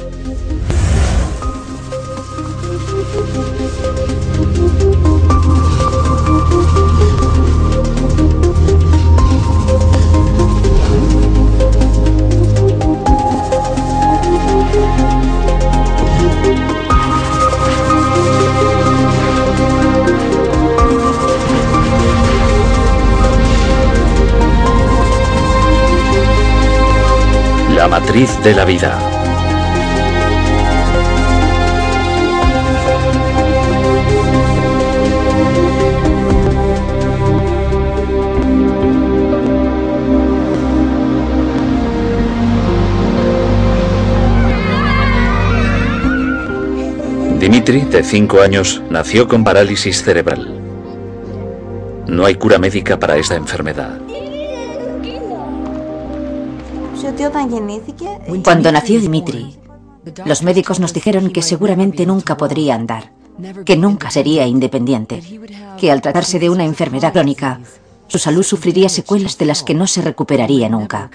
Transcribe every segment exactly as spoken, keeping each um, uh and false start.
La matriz de la vida. Dimitri, de cinco años, nació con parálisis cerebral. No hay cura médica para esta enfermedad. Cuando nació Dimitri, los médicos nos dijeron que seguramente nunca podría andar, que nunca sería independiente, que al tratarse de una enfermedad crónica, su salud sufriría secuelas de las que no se recuperaría nunca.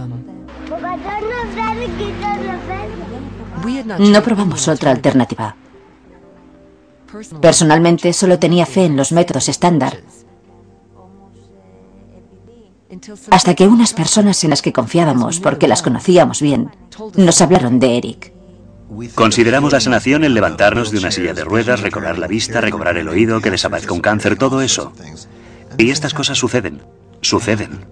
No probamos otra alternativa. Personalmente, solo tenía fe en los métodos estándar, hasta que unas personas en las que confiábamos, porque las conocíamos bien, nos hablaron de Eric. Consideramos la sanación el levantarnos de una silla de ruedas, recobrar la vista, recobrar el oído, que desaparezca un cáncer, todo eso. Y estas cosas suceden. Suceden.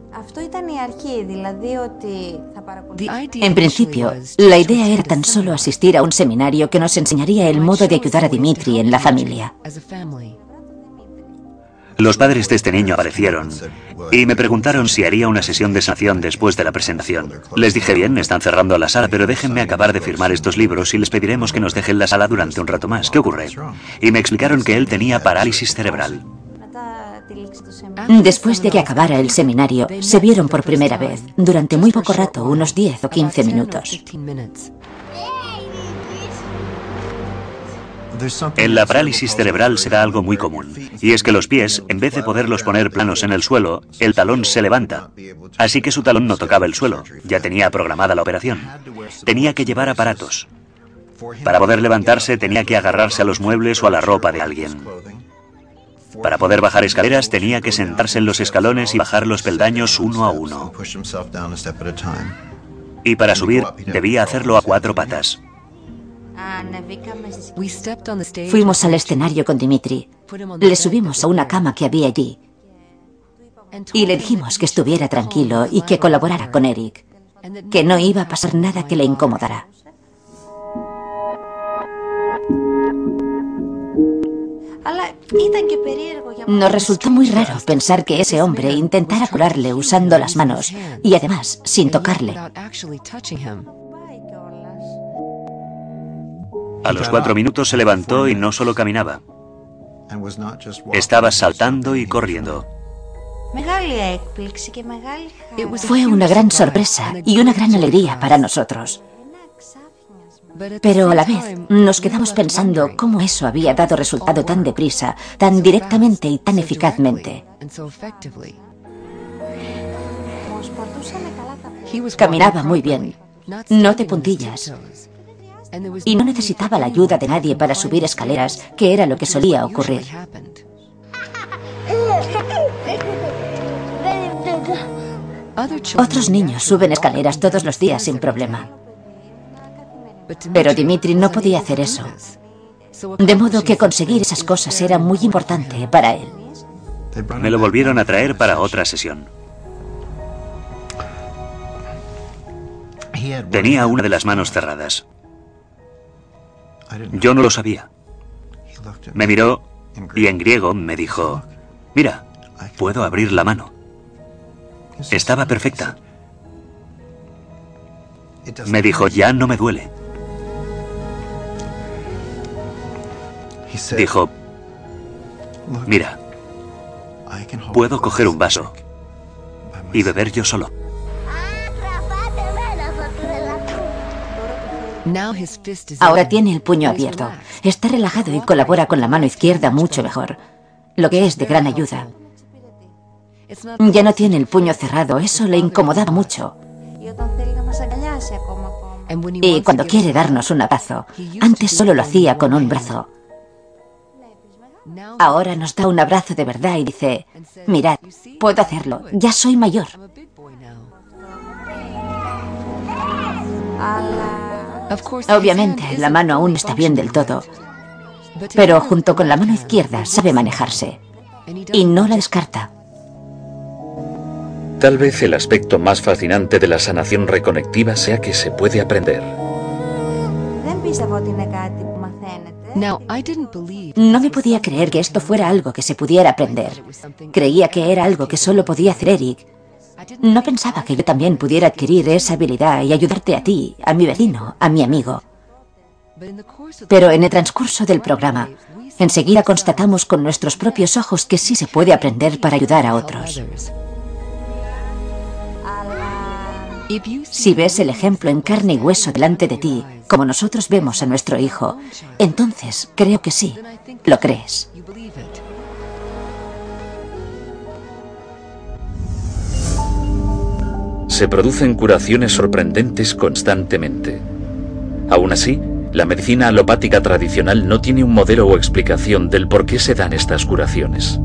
En principio, la idea era tan solo asistir a un seminario que nos enseñaría el modo de ayudar a Dimitri en la familia. Los padres de este niño aparecieron y me preguntaron si haría una sesión de sanación después de la presentación. Les dije, bien, están cerrando la sala, pero déjenme acabar de firmar estos libros y les pediremos que nos dejen la sala durante un rato más. ¿Qué ocurre? Y me explicaron que él tenía parálisis cerebral. Después de que acabara el seminario, se vieron por primera vez, durante muy poco rato, unos diez o quince minutos. En la parálisis cerebral se da algo muy común, y es que los pies, en vez de poderlos poner planos en el suelo, el talón se levanta. Así que su talón no tocaba el suelo, ya tenía programada la operación. Tenía que llevar aparatos. Para poder levantarse tenía que agarrarse a los muebles o a la ropa de alguien. Para poder bajar escaleras tenía que sentarse en los escalones y bajar los peldaños uno a uno. Y para subir debía hacerlo a cuatro patas. Fuimos al escenario con Dimitri, le subimos a una cama que había allí y le dijimos que estuviera tranquilo y que colaborara con Eric, que no iba a pasar nada que le incomodara. Nos resultó muy raro pensar que ese hombre intentara curarle usando las manos y además sin tocarle. A los cuatro minutos se levantó y no solo caminaba. Estaba saltando y corriendo. Fue una gran sorpresa y una gran alegría para nosotros. Pero a la vez nos quedamos pensando cómo eso había dado resultado tan deprisa, tan directamente y tan eficazmente. Caminaba muy bien, no de puntillas. Y no necesitaba la ayuda de nadie para subir escaleras, que era lo que solía ocurrir. Otros niños suben escaleras todos los días sin problema. Pero Dimitri no podía hacer eso. De modo que conseguir esas cosas era muy importante para él. Me lo volvieron a traer para otra sesión. Tenía una de las manos cerradas. Yo no lo sabía. Me miró y en griego me dijo, mira, puedo abrir la mano. Estaba perfecta. Me dijo, ya no me duele. Dijo, mira, puedo coger un vaso y beber yo solo. Ahora tiene el puño abierto. Está relajado y colabora con la mano izquierda mucho mejor, lo que es de gran ayuda. Ya no tiene el puño cerrado, eso le incomodaba mucho. Y cuando quiere darnos un abrazo, antes solo lo hacía con un brazo. Ahora nos da un abrazo de verdad y dice, mirad, puedo hacerlo, ya soy mayor. Obviamente, la mano aún no está bien del todo, pero junto con la mano izquierda sabe manejarse y no la descarta. Tal vez el aspecto más fascinante de la sanación reconectiva sea que se puede aprender. No me podía creer que esto fuera algo que se pudiera aprender. Creía que era algo que solo podía hacer Eric. No pensaba que yo también pudiera adquirir esa habilidad y ayudarte a ti, a mi vecino, a mi amigo. Pero en el transcurso del programa, enseguida constatamos con nuestros propios ojos que sí se puede aprender para ayudar a otros. Si ves el ejemplo en carne y hueso delante de ti, como nosotros vemos a nuestro hijo, entonces creo que sí, lo crees. Se producen curaciones sorprendentes constantemente. Aún así, la medicina alopática tradicional no tiene un modelo o explicación del por qué se dan estas curaciones.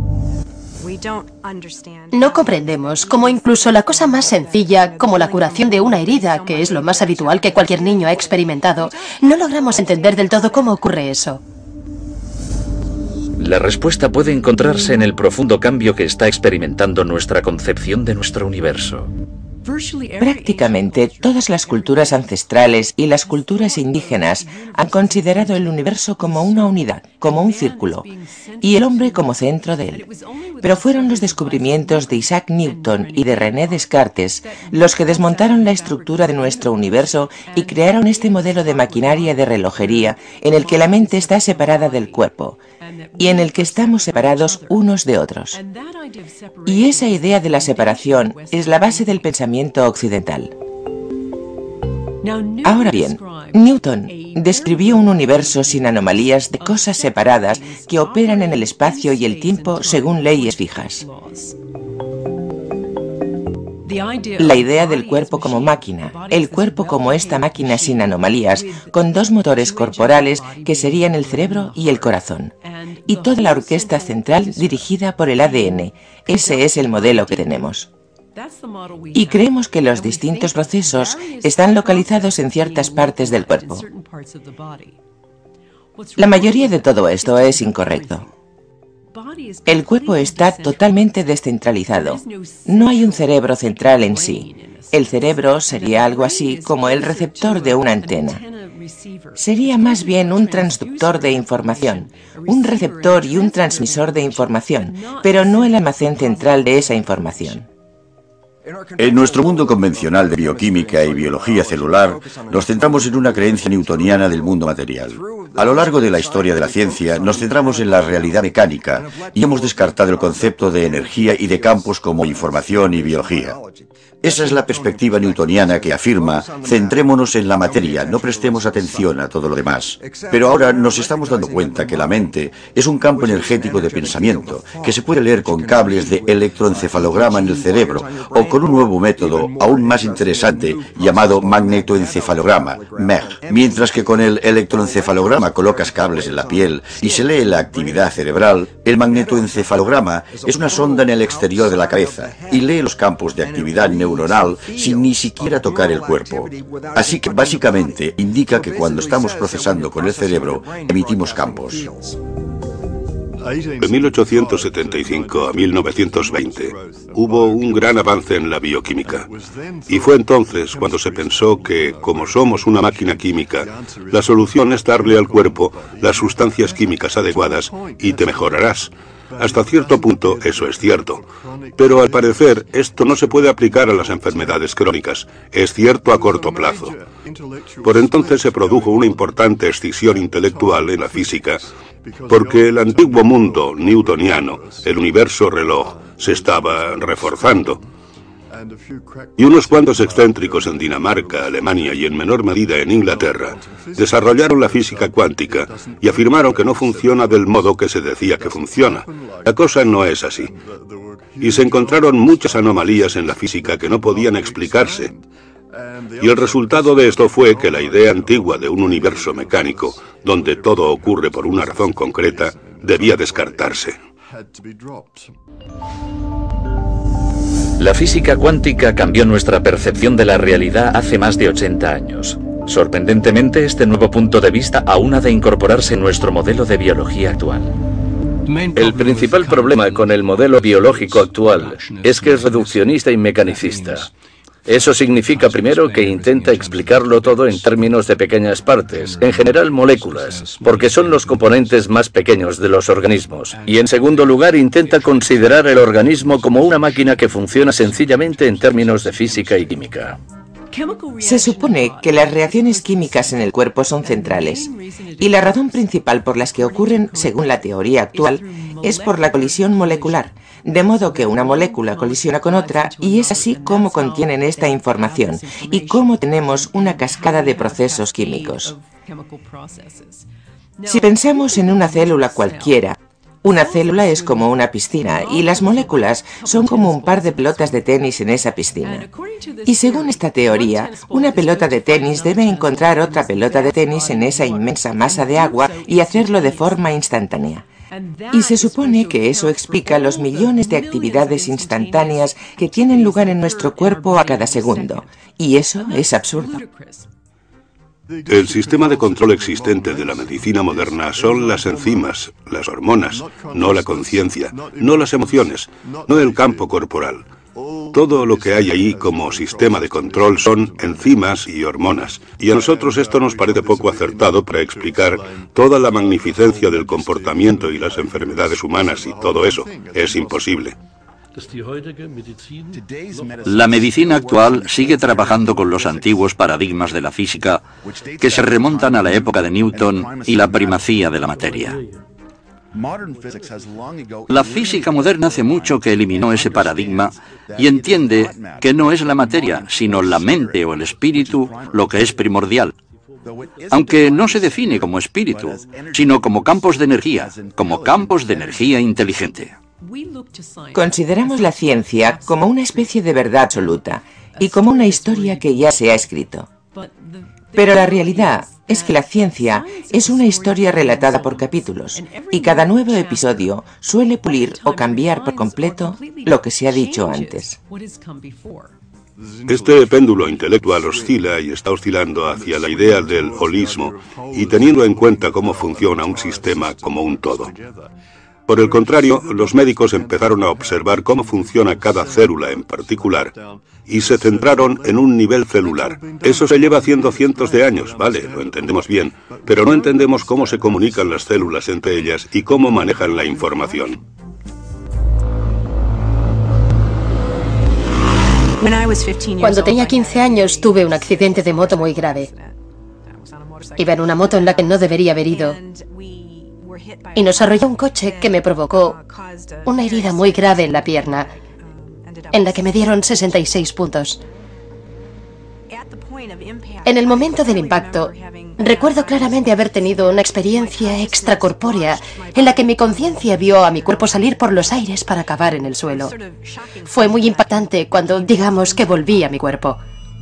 No comprendemos cómo incluso la cosa más sencilla, como la curación de una herida, que es lo más habitual que cualquier niño ha experimentado, no logramos entender del todo cómo ocurre eso. La respuesta puede encontrarse en el profundo cambio que está experimentando nuestra concepción de nuestro universo. Prácticamente todas las culturas ancestrales y las culturas indígenas han considerado el universo como una unidad, como un círculo, y el hombre como centro de él. Pero fueron los descubrimientos de Isaac Newton y de René Descartes los que desmontaron la estructura de nuestro universo y crearon este modelo de maquinaria de relojería en el que la mente está separada del cuerpo y en el que estamos separados unos de otros. Y esa idea de la separación es la base del pensamiento occidental. Ahora bien, Newton describió un universo sin anomalías de cosas separadas que operan en el espacio y el tiempo según leyes fijas. La idea del cuerpo como máquina, el cuerpo como esta máquina sin anomalías, con dos motores corporales que serían el cerebro y el corazón, y toda la orquesta central dirigida por el A D N. Ese es el modelo que tenemos. Y creemos que los distintos procesos están localizados en ciertas partes del cuerpo. La mayoría de todo esto es incorrecto. El cuerpo está totalmente descentralizado. No hay un cerebro central en sí. El cerebro sería algo así como el receptor de una antena. Sería más bien un transductor de información, un receptor y un transmisor de información, pero no el almacén central de esa información. En nuestro mundo convencional de bioquímica y biología celular, nos centramos en una creencia newtoniana del mundo material. A lo largo de la historia de la ciencia, nos centramos en la realidad mecánica y hemos descartado el concepto de energía y de campos como información y biología. Esa es la perspectiva newtoniana que afirma, centrémonos en la materia, no prestemos atención a todo lo demás. Pero ahora nos estamos dando cuenta que la mente es un campo energético de pensamiento, que se puede leer con cables de electroencefalograma en el cerebro, o con un nuevo método aún más interesante llamado magnetoencefalograma, M E G. Mientras que con el electroencefalograma colocas cables en la piel y se lee la actividad cerebral, el magnetoencefalograma es una sonda en el exterior de la cabeza y lee los campos de actividad neuronal sin ni siquiera tocar el cuerpo. Así que básicamente indica que cuando estamos procesando con el cerebro, emitimos campos. De mil ochocientos setenta y cinco a mil novecientos veinte hubo un gran avance en la bioquímica. Y fue entonces cuando se pensó que, como somos una máquina química, la solución es darle al cuerpo las sustancias químicas adecuadas y te mejorarás. Hasta cierto punto eso es cierto, pero al parecer esto no se puede aplicar a las enfermedades crónicas, es cierto a corto plazo. Por entonces se produjo una importante escisión intelectual en la física, porque el antiguo mundo newtoniano, el universo reloj, se estaba reforzando. Y unos cuantos excéntricos en Dinamarca, Alemania y en menor medida en Inglaterra desarrollaron la física cuántica y afirmaron que no funciona del modo que se decía que funciona. La cosa no es así. Y se encontraron muchas anomalías en la física que no podían explicarse. Y el resultado de esto fue que la idea antigua de un universo mecánico, donde todo ocurre por una razón concreta, debía descartarse. La física cuántica cambió nuestra percepción de la realidad hace más de ochenta años. Sorprendentemente, este nuevo punto de vista aún ha de incorporarse en nuestro modelo de biología actual. El principal problema con el modelo biológico actual es que es reduccionista y mecanicista. Eso significa, primero, que intenta explicarlo todo en términos de pequeñas partes, en general moléculas, porque son los componentes más pequeños de los organismos. Y en segundo lugar, intenta considerar el organismo como una máquina que funciona sencillamente en términos de física y química. Se supone que las reacciones químicas en el cuerpo son centrales, y la razón principal por las que ocurren, según la teoría actual, es por la colisión molecular, de modo que una molécula colisiona con otra y es así como contienen esta información y cómo tenemos una cascada de procesos químicos. Si pensamos en una célula cualquiera, una célula es como una piscina y las moléculas son como un par de pelotas de tenis en esa piscina. Y según esta teoría, una pelota de tenis debe encontrar otra pelota de tenis en esa inmensa masa de agua y hacerlo de forma instantánea. Y se supone que eso explica los millones de actividades instantáneas que tienen lugar en nuestro cuerpo a cada segundo. Y eso es absurdo. El sistema de control existente de la medicina moderna son las enzimas, las hormonas, no la conciencia, no las emociones, no el campo corporal. Todo lo que hay ahí como sistema de control son enzimas y hormonas. Y a nosotros esto nos parece poco acertado para explicar toda la magnificencia del comportamiento y las enfermedades humanas y todo eso. Es imposible. La medicina actual sigue trabajando con los antiguos paradigmas de la física que se remontan a la época de Newton y la primacía de la materia. La física moderna hace mucho que eliminó ese paradigma y entiende que no es la materia, sino la mente o el espíritu lo que es primordial. Aunque no se define como espíritu, sino como campos de energía, como campos de energía inteligente. Consideramos la ciencia como una especie de verdad absoluta y como una historia que ya se ha escrito. Pero la realidad es que la ciencia es una historia relatada por capítulos y cada nuevo episodio suele pulir o cambiar por completo lo que se ha dicho antes. Este péndulo intelectual oscila y está oscilando hacia la idea del holismo y teniendo en cuenta cómo funciona un sistema como un todo. Por el contrario, los médicos empezaron a observar cómo funciona cada célula en particular y se centraron en un nivel celular. Eso se lleva haciendo cientos de años, vale, lo entendemos bien, pero no entendemos cómo se comunican las células entre ellas y cómo manejan la información. Cuando tenía quince años tuve un accidente de moto muy grave. Iba en una moto en la que no debería haber ido. Y nos arrolló un coche que me provocó una herida muy grave en la pierna, en la que me dieron sesenta y seis puntos. En el momento del impacto, recuerdo claramente haber tenido una experiencia extracorpórea en la que mi conciencia vio a mi cuerpo salir por los aires para acabar en el suelo. Fue muy impactante cuando, digamos, que volví a mi cuerpo.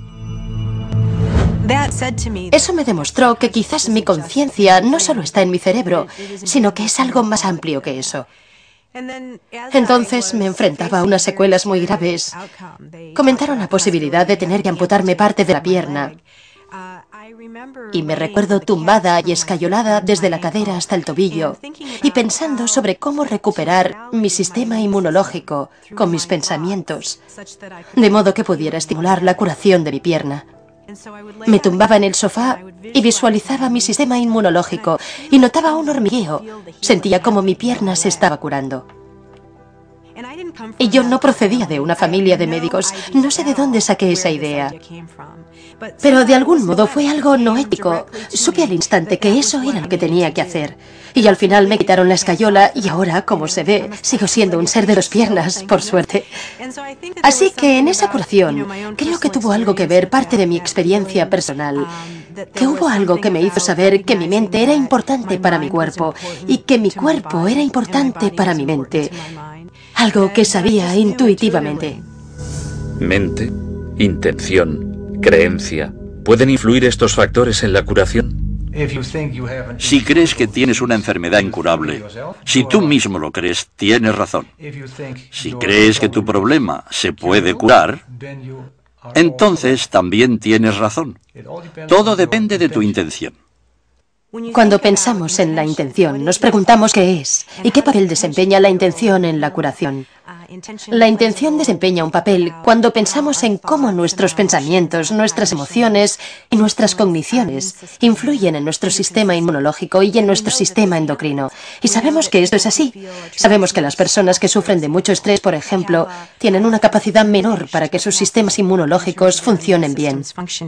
Eso me demostró que quizás mi conciencia no solo está en mi cerebro, sino que es algo más amplio que eso. Entonces me enfrentaba a unas secuelas muy graves. Comentaron la posibilidad de tener que amputarme parte de la pierna. Y me recuerdo tumbada y escayolada desde la cadera hasta el tobillo y pensando sobre cómo recuperar mi sistema inmunológico con mis pensamientos, de modo que pudiera estimular la curación de mi pierna. Me tumbaba en el sofá y visualizaba mi sistema inmunológico y notaba un hormigueo. Sentía como mi pierna se estaba curando. Y yo no procedía de una familia de médicos. No sé de dónde saqué esa idea. Pero de algún modo fue algo no ético. Supe al instante que eso era lo que tenía que hacer. Y al final me quitaron la escayola y ahora, como se ve, sigo siendo un ser de dos piernas, por suerte. Así que en esa curación creo que tuvo algo que ver parte de mi experiencia personal. Que hubo algo que me hizo saber que mi mente era importante para mi cuerpo y que mi cuerpo era importante para mi mente. Algo que sabía intuitivamente. Mente, intención, creencia. ¿Pueden influir estos factores en la curación? Si crees que tienes una enfermedad incurable, si tú mismo lo crees, tienes razón. Si crees que tu problema se puede curar, entonces también tienes razón. Todo depende de tu intención. Cuando pensamos en la intención, nos preguntamos qué es y qué papel desempeña la intención en la curación. La intención desempeña un papel cuando pensamos en cómo nuestros pensamientos, nuestras emociones y nuestras cogniciones influyen en nuestro sistema inmunológico y en nuestro sistema endocrino. Y sabemos que esto es así. Sabemos que las personas que sufren de mucho estrés, por ejemplo, tienen una capacidad menor para que sus sistemas inmunológicos funcionen bien.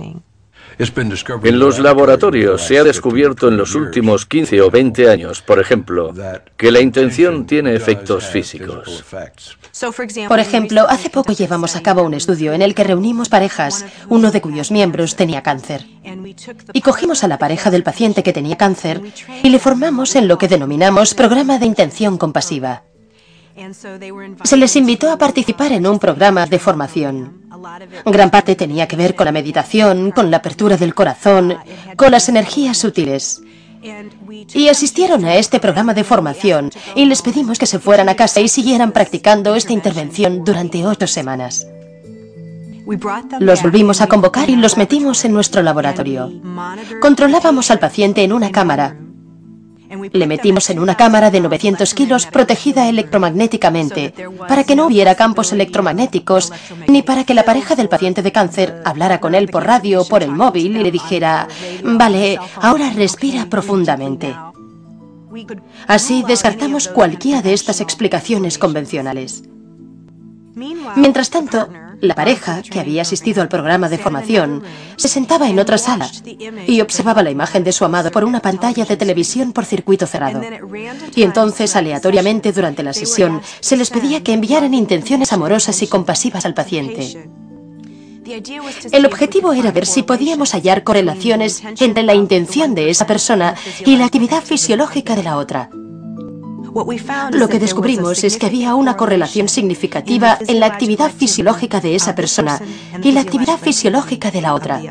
En los laboratorios se ha descubierto en los últimos quince o veinte años, por ejemplo, que la intención tiene efectos físicos. Por ejemplo, hace poco llevamos a cabo un estudio en el que reunimos parejas, uno de cuyos miembros tenía cáncer. Y cogimos a la pareja del paciente que tenía cáncer y le formamos en lo que denominamos programa de intención compasiva. Se les invitó a participar en un programa de formación. Gran parte tenía que ver con la meditación, con la apertura del corazón, con las energías sutiles. Y asistieron a este programa de formación y les pedimos que se fueran a casa y siguieran practicando esta intervención durante ocho semanas. Los volvimos a convocar y los metimos en nuestro laboratorio. Controlábamos al paciente en una cámara. Le metimos en una cámara de novecientos kilos protegida electromagnéticamente para que no hubiera campos electromagnéticos ni para que la pareja del paciente de cáncer hablara con él por radio o por el móvil y le dijera: vale, ahora respira profundamente. Así descartamos cualquiera de estas explicaciones convencionales. Mientras tanto, la pareja, que había asistido al programa de formación, se sentaba en otra sala y observaba la imagen de su amado por una pantalla de televisión por circuito cerrado. Y entonces, aleatoriamente durante la sesión, se les pedía que enviaran intenciones amorosas y compasivas al paciente. El objetivo era ver si podíamos hallar correlaciones entre la intención de esa persona y la actividad fisiológica de la otra. Lo que descubrimos es que había una correlación significativa en la actividad fisiológica de esa persona y la actividad fisiológica de la otra.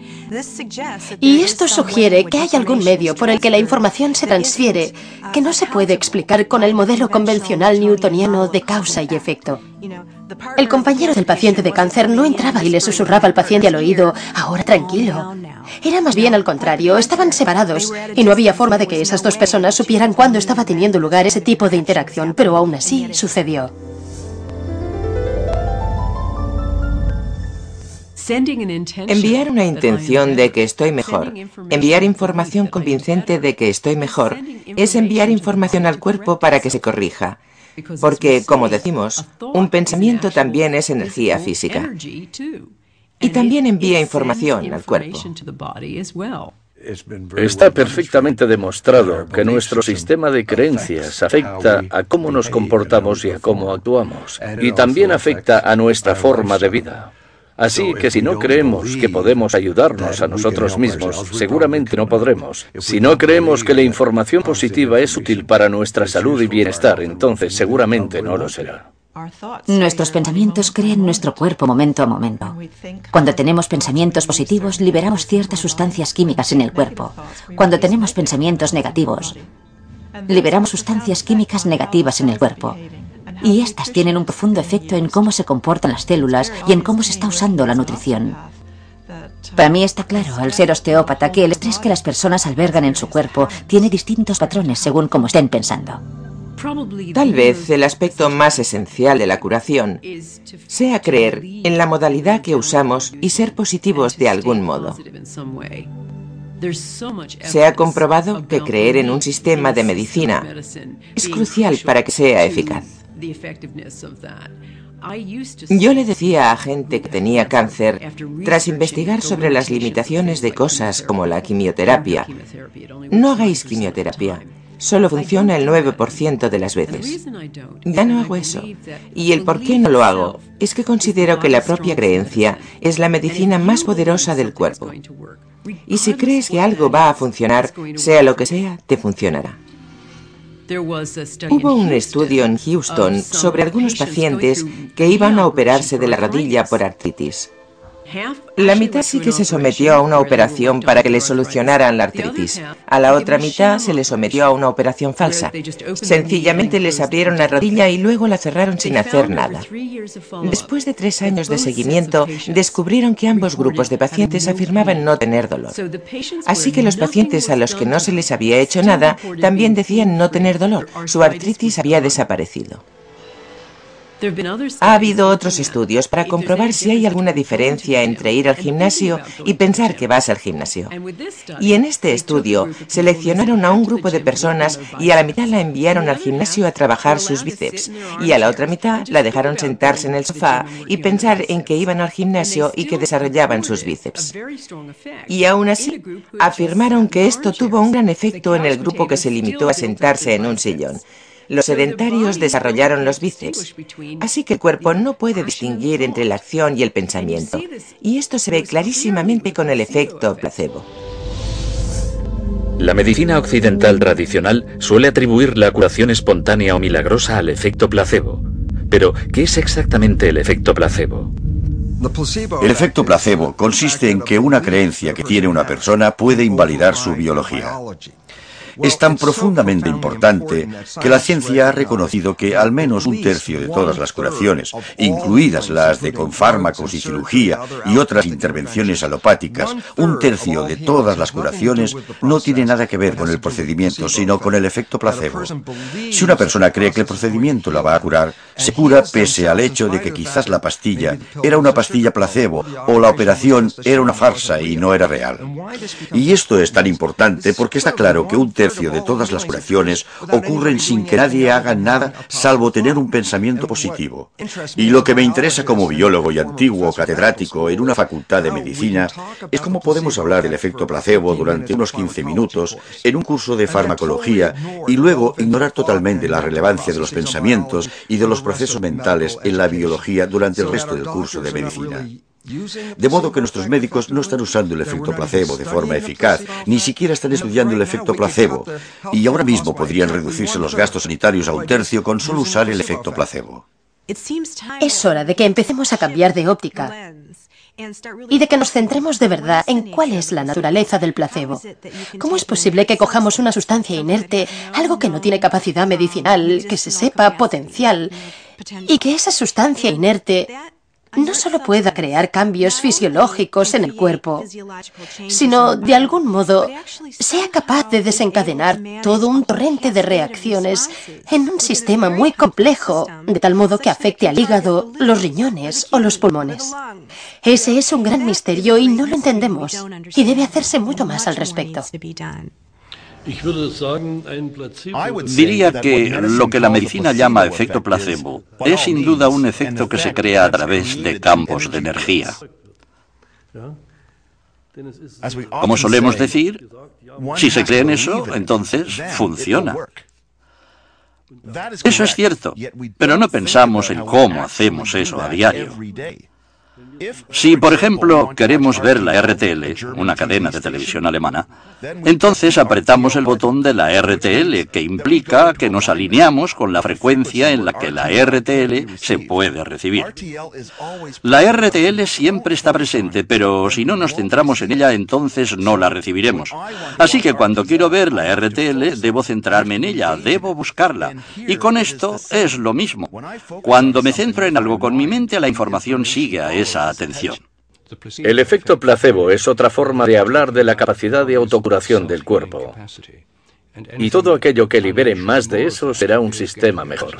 Y esto sugiere que hay algún medio por el que la información se transfiere que no se puede explicar con el modelo convencional newtoniano de causa y efecto. El compañero del paciente de cáncer no entraba y le susurraba al paciente al oído: ahora tranquilo. Era más bien al contrario, estaban separados y no había forma de que esas dos personas supieran cuándo estaba teniendo lugar ese tipo de interacción, pero aún así sucedió. Enviar una intención de que estoy mejor, enviar información convincente de que estoy mejor, es enviar información al cuerpo para que se corrija. Porque, como decimos, un pensamiento también es energía física. Y también envía información al cuerpo. Está perfectamente demostrado que nuestro sistema de creencias afecta a cómo nos comportamos y a cómo actuamos. Y también afecta a nuestra forma de vida. Así que si no creemos que podemos ayudarnos a nosotros mismos, seguramente no podremos. Si no creemos que la información positiva es útil para nuestra salud y bienestar, entonces seguramente no lo será. Nuestros pensamientos crean nuestro cuerpo momento a momento. Cuando tenemos pensamientos positivos, liberamos ciertas sustancias químicas en el cuerpo. Cuando tenemos pensamientos negativos, liberamos sustancias químicas negativas en el cuerpo. Y estas tienen un profundo efecto en cómo se comportan las células y en cómo se está usando la nutrición. Para mí está claro, al ser osteópata, que el estrés que las personas albergan en su cuerpo tiene distintos patrones según cómo estén pensando. Tal vez el aspecto más esencial de la curación sea creer en la modalidad que usamos y ser positivos de algún modo. Se ha comprobado que creer en un sistema de medicina es crucial para que sea eficaz. Yo le decía a gente que tenía cáncer, tras investigar sobre las limitaciones de cosas como la quimioterapia: no hagáis quimioterapia, solo funciona el nueve por ciento de las veces. Ya no hago eso. Y el por qué no lo hago es que considero que la propia creencia es la medicina más poderosa del cuerpo. Y si crees que algo va a funcionar, sea lo que sea, te funcionará. Hubo un estudio en Houston sobre algunos pacientes que iban a operarse de la rodilla por artritis. La mitad sí que se sometió a una operación para que le solucionaran la artritis. A la otra mitad se le sometió a una operación falsa. Sencillamente les abrieron la rodilla y luego la cerraron sin hacer nada. Después de tres años de seguimiento, descubrieron que ambos grupos de pacientes afirmaban no tener dolor. Así que los pacientes a los que no se les había hecho nada también decían no tener dolor. Su artritis había desaparecido. Ha habido otros estudios para comprobar si hay alguna diferencia entre ir al gimnasio y pensar que vas al gimnasio. Y en este estudio seleccionaron a un grupo de personas y a la mitad la enviaron al gimnasio a trabajar sus bíceps y a la otra mitad la dejaron sentarse en el sofá y pensar en que iban al gimnasio y que desarrollaban sus bíceps. Y aún así, afirmaron que esto tuvo un gran efecto en el grupo que se limitó a sentarse en un sillón. Los sedentarios desarrollaron los bíceps, así que el cuerpo no puede distinguir entre la acción y el pensamiento, y esto se ve clarísimamente con el efecto placebo. La medicina occidental tradicional suele atribuir la curación espontánea o milagrosa al efecto placebo. Pero, ¿qué es exactamente el efecto placebo? El efecto placebo consiste en que una creencia que tiene una persona puede invalidar su biología. Es tan profundamente importante que la ciencia ha reconocido que al menos un tercio de todas las curaciones, incluidas las de con fármacos y cirugía y otras intervenciones alopáticas, un tercio de todas las curaciones no tiene nada que ver con el procedimiento, sino con el efecto placebo. Si una persona cree que el procedimiento la va a curar, se cura pese al hecho de que quizás la pastilla era una pastilla placebo o la operación era una farsa y no era real. Y esto es tan importante porque está claro que un tercio de todas las curaciones ocurren sin que nadie haga nada salvo tener un pensamiento positivo. Y lo que me interesa como biólogo y antiguo catedrático en una facultad de medicina es cómo podemos hablar del efecto placebo durante unos quince minutos en un curso de farmacología y luego ignorar totalmente la relevancia de los pensamientos y de los procesos mentales en la biología durante el resto del curso de medicina. De modo que nuestros médicos no están usando el efecto placebo de forma eficaz, ni siquiera están estudiando el efecto placebo, y ahora mismo podrían reducirse los gastos sanitarios a un tercio con solo usar el efecto placebo. Es hora de que empecemos a cambiar de óptica y de que nos centremos de verdad en cuál es la naturaleza del placebo. ¿Cómo es posible que cojamos una sustancia inerte, algo que no tiene capacidad medicinal, que se sepa potencial, y que esa sustancia inerte no solo pueda crear cambios fisiológicos en el cuerpo, sino, de algún modo, sea capaz de desencadenar todo un torrente de reacciones en un sistema muy complejo, de tal modo que afecte al hígado, los riñones o los pulmones? Ese es un gran misterio y no lo entendemos, y debe hacerse mucho más al respecto. Diría que lo que la medicina llama efecto placebo es sin duda un efecto que se crea a través de campos de energía. Como solemos decir, si se cree en eso, entonces funciona. Eso es cierto, pero no pensamos en cómo hacemos eso a diario. Si, por ejemplo, queremos ver la R T L, una cadena de televisión alemana, entonces apretamos el botón de la R T L, que implica que nos alineamos con la frecuencia en la que la R T L se puede recibir. La R T L siempre está presente, pero si no nos centramos en ella, entonces no la recibiremos. Así que cuando quiero ver la R T L, debo centrarme en ella, debo buscarla. Y con esto es lo mismo. Cuando me centro en algo con mi mente, la información sigue a esa atención. El efecto placebo es otra forma de hablar de la capacidad de autocuración del cuerpo. Y todo aquello que libere más de eso será un sistema mejor.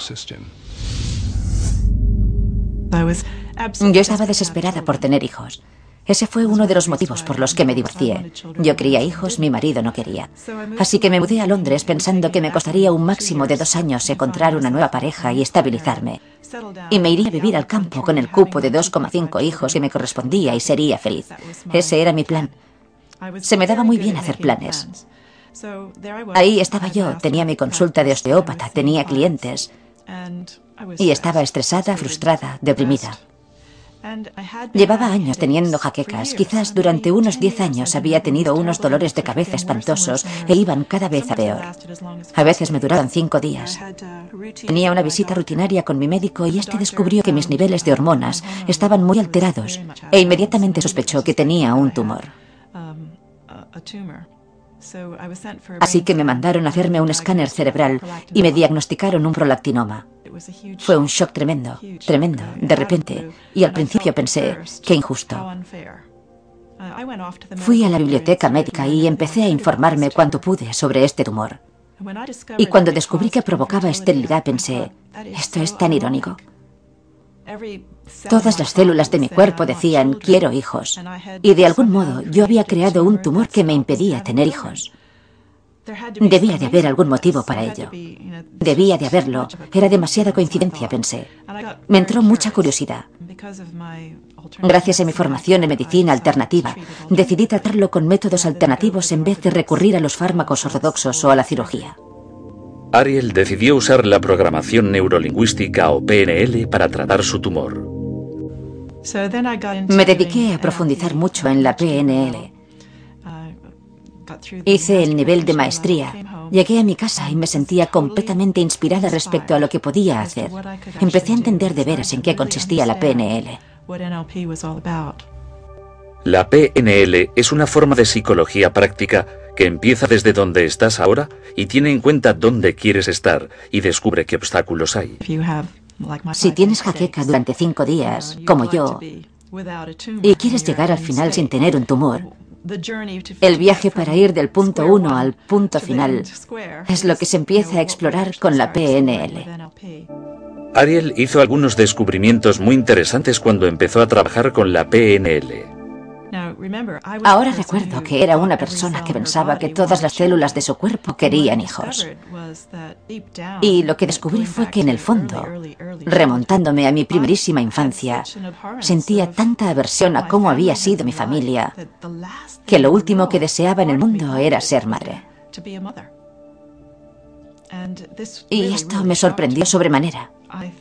Yo estaba desesperada por tener hijos. Ese fue uno de los motivos por los que me divorcié. Yo quería hijos, mi marido no quería. Así que me mudé a Londres pensando que me costaría un máximo de dos años encontrar una nueva pareja y estabilizarme. Y me iría a vivir al campo con el cupo de dos coma cinco hijos que me correspondía y sería feliz. Ese era mi plan. Se me daba muy bien hacer planes. Ahí estaba yo, tenía mi consulta de osteópata, tenía clientes. Y estaba estresada, frustrada, deprimida. Llevaba años teniendo jaquecas. Quizás durante unos diez años había tenido unos dolores de cabeza espantosos e iban cada vez a peor. A veces me duraban cinco días. Tenía una visita rutinaria con mi médico y este descubrió que mis niveles de hormonas estaban muy alterados e inmediatamente sospechó que tenía un tumor. Así que me mandaron a hacerme un escáner cerebral y me diagnosticaron un prolactinoma. Fue un shock tremendo, tremendo, de repente, y al principio pensé, qué injusto. Fui a la biblioteca médica y empecé a informarme cuanto pude sobre este tumor. Y cuando descubrí que provocaba esterilidad pensé, esto es tan irónico. Todas las células de mi cuerpo decían, quiero hijos. Y de algún modo yo había creado un tumor que me impedía tener hijos. Debía de haber algún motivo para ello. Debía de haberlo. Era demasiada coincidencia, pensé. Me entró mucha curiosidad. Gracias a mi formación en medicina alternativa, decidí tratarlo con métodos alternativos en vez de recurrir a los fármacos ortodoxos o a la cirugía. Ariel decidió usar la programación neurolingüística o P N L para tratar su tumor. Me dediqué a profundizar mucho en la P N L. Hice el nivel de maestría. Llegué a mi casa y me sentía completamente inspirada respecto a lo que podía hacer. Empecé a entender de veras en qué consistía la P N L. La P N L es una forma de psicología práctica que empieza desde donde estás ahora y tiene en cuenta dónde quieres estar y descubre qué obstáculos hay. Si tienes jaqueca durante cinco días, como yo, y quieres llegar al final sin tener un tumor, el viaje para ir del punto uno al punto final es lo que se empieza a explorar con la P N L. Ariel hizo algunos descubrimientos muy interesantes cuando empezó a trabajar con la P N L. Ahora recuerdo que era una persona que pensaba que todas las células de su cuerpo querían hijos. Y lo que descubrí fue que en el fondo, remontándome a mi primerísima infancia, sentía tanta aversión a cómo había sido mi familia, que lo último que deseaba en el mundo era ser madre. Y esto me sorprendió sobremanera.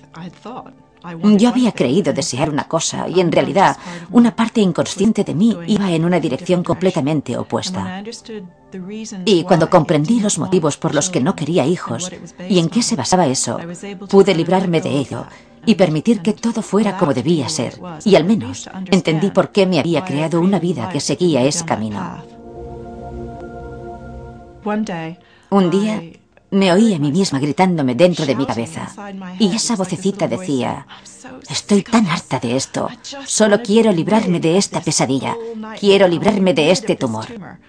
Yo había creído desear una cosa y en realidad una parte inconsciente de mí iba en una dirección completamente opuesta. Y cuando comprendí los motivos por los que no quería hijos y en qué se basaba eso, pude librarme de ello y permitir que todo fuera como debía ser. Y al menos entendí por qué me había creado una vida que seguía ese camino. Un día me oí a mí misma gritándome dentro de mi cabeza, y esa vocecita decía, estoy tan harta de esto, solo quiero librarme de esta pesadilla, quiero librarme de este tumor.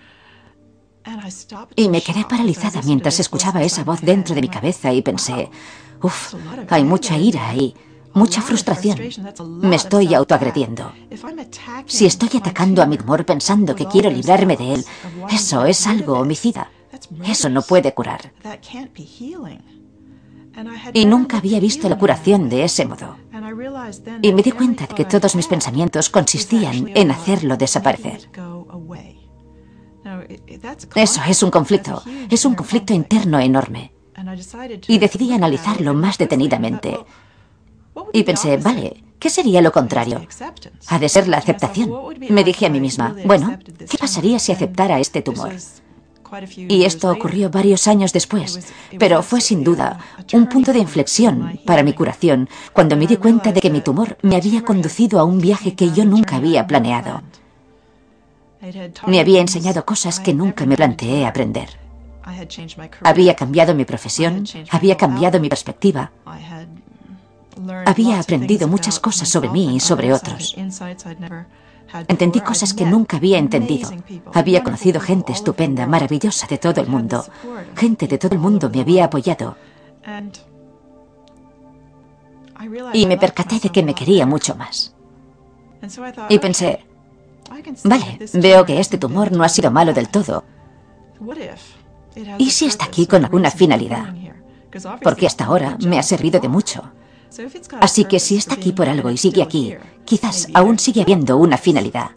Y me quedé paralizada mientras escuchaba esa voz dentro de mi cabeza y pensé, uff, hay mucha ira ahí, mucha frustración, me estoy autoagrediendo. Si estoy atacando a mi tumor pensando que quiero librarme de él, eso es algo homicida. Eso no puede curar. Y nunca había visto la curación de ese modo. Y me di cuenta de que todos mis pensamientos consistían en hacerlo desaparecer. Eso es un conflicto, es un conflicto interno enorme. Y decidí analizarlo más detenidamente. Y pensé, vale, ¿qué sería lo contrario? Ha de ser la aceptación. Me dije a mí misma, bueno, ¿qué pasaría si aceptara este tumor? Y esto ocurrió varios años después, pero fue sin duda un punto de inflexión para mi curación cuando me di cuenta de que mi tumor me había conducido a un viaje que yo nunca había planeado. Me había enseñado cosas que nunca me planteé aprender. Había cambiado mi profesión, había cambiado mi perspectiva, había aprendido muchas cosas sobre mí y sobre otros. Entendí cosas que nunca había entendido. Había conocido gente estupenda, maravillosa de todo el mundo. Gente de todo el mundo me había apoyado. Y me percaté de que me quería mucho más. Y pensé, vale, veo que este tumor no ha sido malo del todo. ¿Y si está aquí con alguna finalidad? Porque hasta ahora me ha servido de mucho. Así que si está aquí por algo y sigue aquí, quizás aún sigue habiendo una finalidad.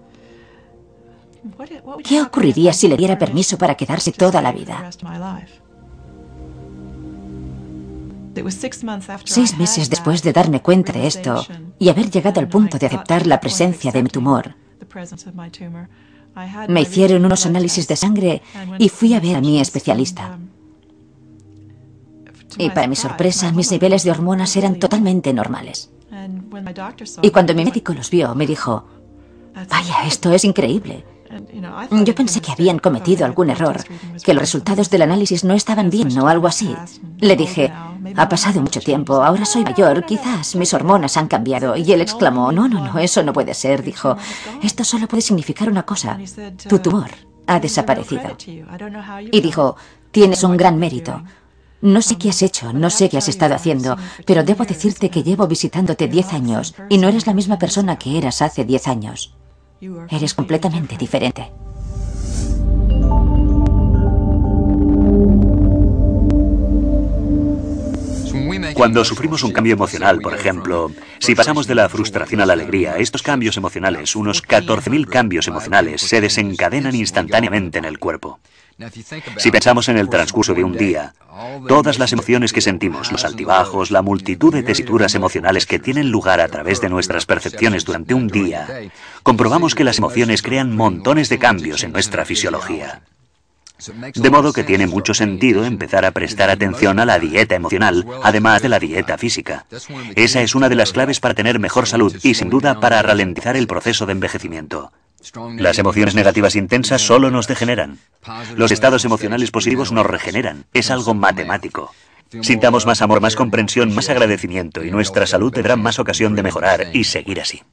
¿Qué ocurriría si le diera permiso para quedarse toda la vida? Seis meses después de darme cuenta de esto y haber llegado al punto de aceptar la presencia de mi tumor, me hicieron unos análisis de sangre y fui a ver a mi especialista. Y para mi sorpresa, mis niveles de hormonas eran totalmente normales. Y cuando mi médico los vio, me dijo: vaya, esto es increíble. Yo pensé que habían cometido algún error, que los resultados del análisis no estaban bien o algo así. Le dije: ha pasado mucho tiempo, ahora soy mayor, quizás mis hormonas han cambiado. Y él exclamó: no, no, no, eso no puede ser. Dijo: esto solo puede significar una cosa, tu tumor ha desaparecido. Y dijo: tienes un gran mérito. No sé qué has hecho, no sé qué has estado haciendo, pero debo decirte que llevo visitándote diez años y no eres la misma persona que eras hace diez años. Eres completamente diferente. Cuando sufrimos un cambio emocional, por ejemplo, si pasamos de la frustración a la alegría, estos cambios emocionales, unos catorce mil cambios emocionales, se desencadenan instantáneamente en el cuerpo. Si pensamos en el transcurso de un día, todas las emociones que sentimos, los altibajos, la multitud de tesituras emocionales que tienen lugar a través de nuestras percepciones durante un día, comprobamos que las emociones crean montones de cambios en nuestra fisiología. De modo que tiene mucho sentido empezar a prestar atención a la dieta emocional, además de la dieta física. Esa es una de las claves para tener mejor salud y, sin duda, para ralentizar el proceso de envejecimiento. Las emociones negativas intensas solo nos degeneran. Los estados emocionales positivos nos regeneran. Es algo matemático. Sintamos más amor, más comprensión, más agradecimiento y nuestra salud tendrá más ocasión de mejorar y seguir así.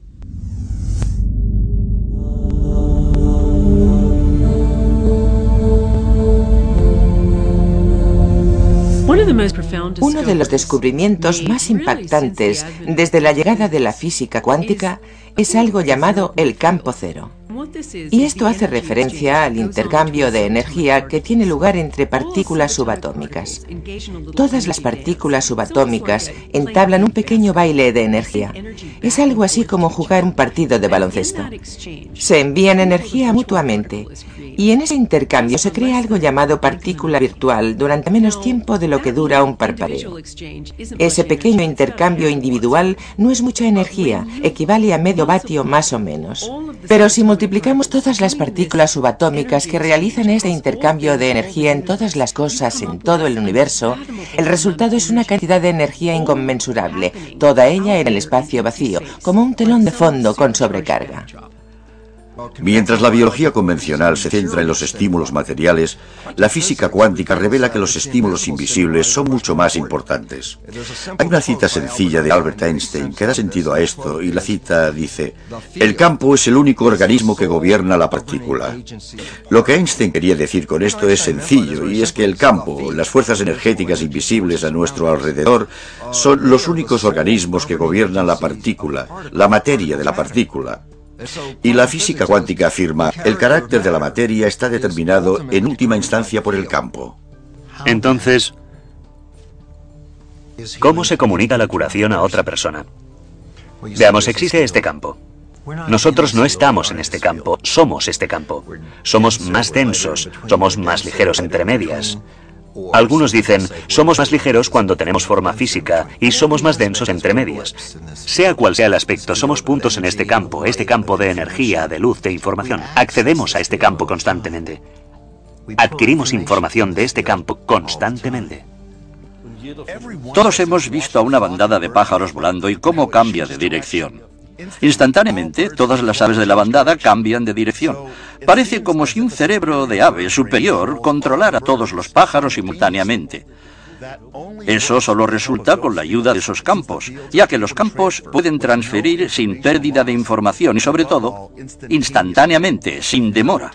Uno de los descubrimientos más impactantes desde la llegada de la física cuántica es algo llamado el campo cero. Y esto hace referencia al intercambio de energía que tiene lugar entre partículas subatómicas. Todas las partículas subatómicas entablan un pequeño baile de energía. Es algo así como jugar un partido de baloncesto. Se envían energía mutuamente y en ese intercambio se crea algo llamado partícula virtual durante menos tiempo de lo que dura un parpadeo. Ese pequeño intercambio individual no es mucha energía, equivale a medio vatio más o menos. Pero si multiplicamos todas las partículas subatómicas que realizan este intercambio de energía en todas las cosas en todo el universo, el resultado es una cantidad de energía inconmensurable, toda ella en el espacio vacío, como un telón de fondo con sobrecarga. Mientras la biología convencional se centra en los estímulos materiales, la física cuántica revela que los estímulos invisibles son mucho más importantes. Hay una cita sencilla de Albert Einstein que da sentido a esto, y la cita dice: el campo es el único organismo que gobierna la partícula. Lo que Einstein quería decir con esto es sencillo, y es que el campo, las fuerzas energéticas invisibles a nuestro alrededor, son los únicos organismos que gobiernan la partícula, la materia de la partícula. Y la física cuántica afirma: el carácter de la materia está determinado en última instancia por el campo. Entonces, ¿cómo se comunica la curación a otra persona? Veamos, existe este campo. Nosotros no estamos en este campo, somos este campo. Somos más densos, somos más ligeros entre medias. Algunos dicen, somos más ligeros cuando tenemos forma física y somos más densos entre medias. Sea cual sea el aspecto, somos puntos en este campo, este campo de energía, de luz, de información. Accedemos a este campo constantemente. Adquirimos información de este campo constantemente. Todos hemos visto a una bandada de pájaros volando y cómo cambia de dirección. Instantáneamente, todas las aves de la bandada cambian de dirección. Parece como si un cerebro de ave superior controlara a todos los pájaros simultáneamente. Eso solo resulta con la ayuda de esos campos, ya que los campos pueden transferir sin pérdida de información y, sobre todo, instantáneamente, sin demora.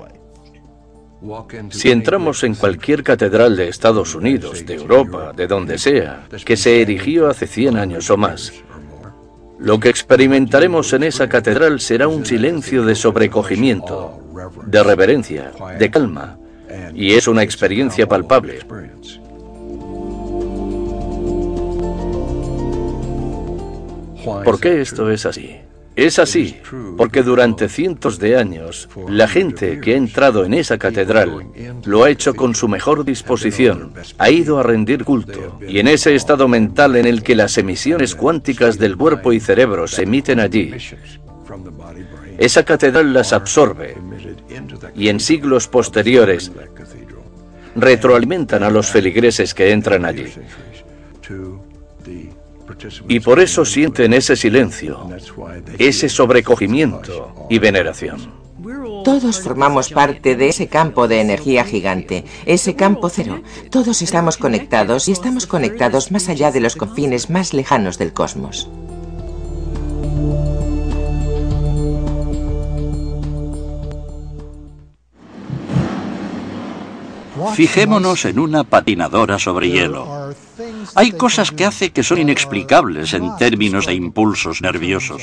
Si entramos en cualquier catedral de Estados Unidos, de Europa, de donde sea, que se erigió hace cien años o más, lo que experimentaremos en esa catedral será un silencio de sobrecogimiento, de reverencia, de calma, y es una experiencia palpable. ¿Por qué esto es así? Es así, porque durante cientos de años, la gente que ha entrado en esa catedral lo ha hecho con su mejor disposición, ha ido a rendir culto, y en ese estado mental en el que las emisiones cuánticas del cuerpo y cerebro se emiten allí, esa catedral las absorbe, y en siglos posteriores retroalimentan a los feligreses que entran allí. Y por eso sienten ese silencio, ese sobrecogimiento y veneración. Todos formamos parte de ese campo de energía gigante, ese campo cero. Todos estamos conectados y estamos conectados más allá de los confines más lejanos del cosmos. Fijémonos en una patinadora sobre hielo. Hay cosas que hace que son inexplicables en términos de impulsos nerviosos.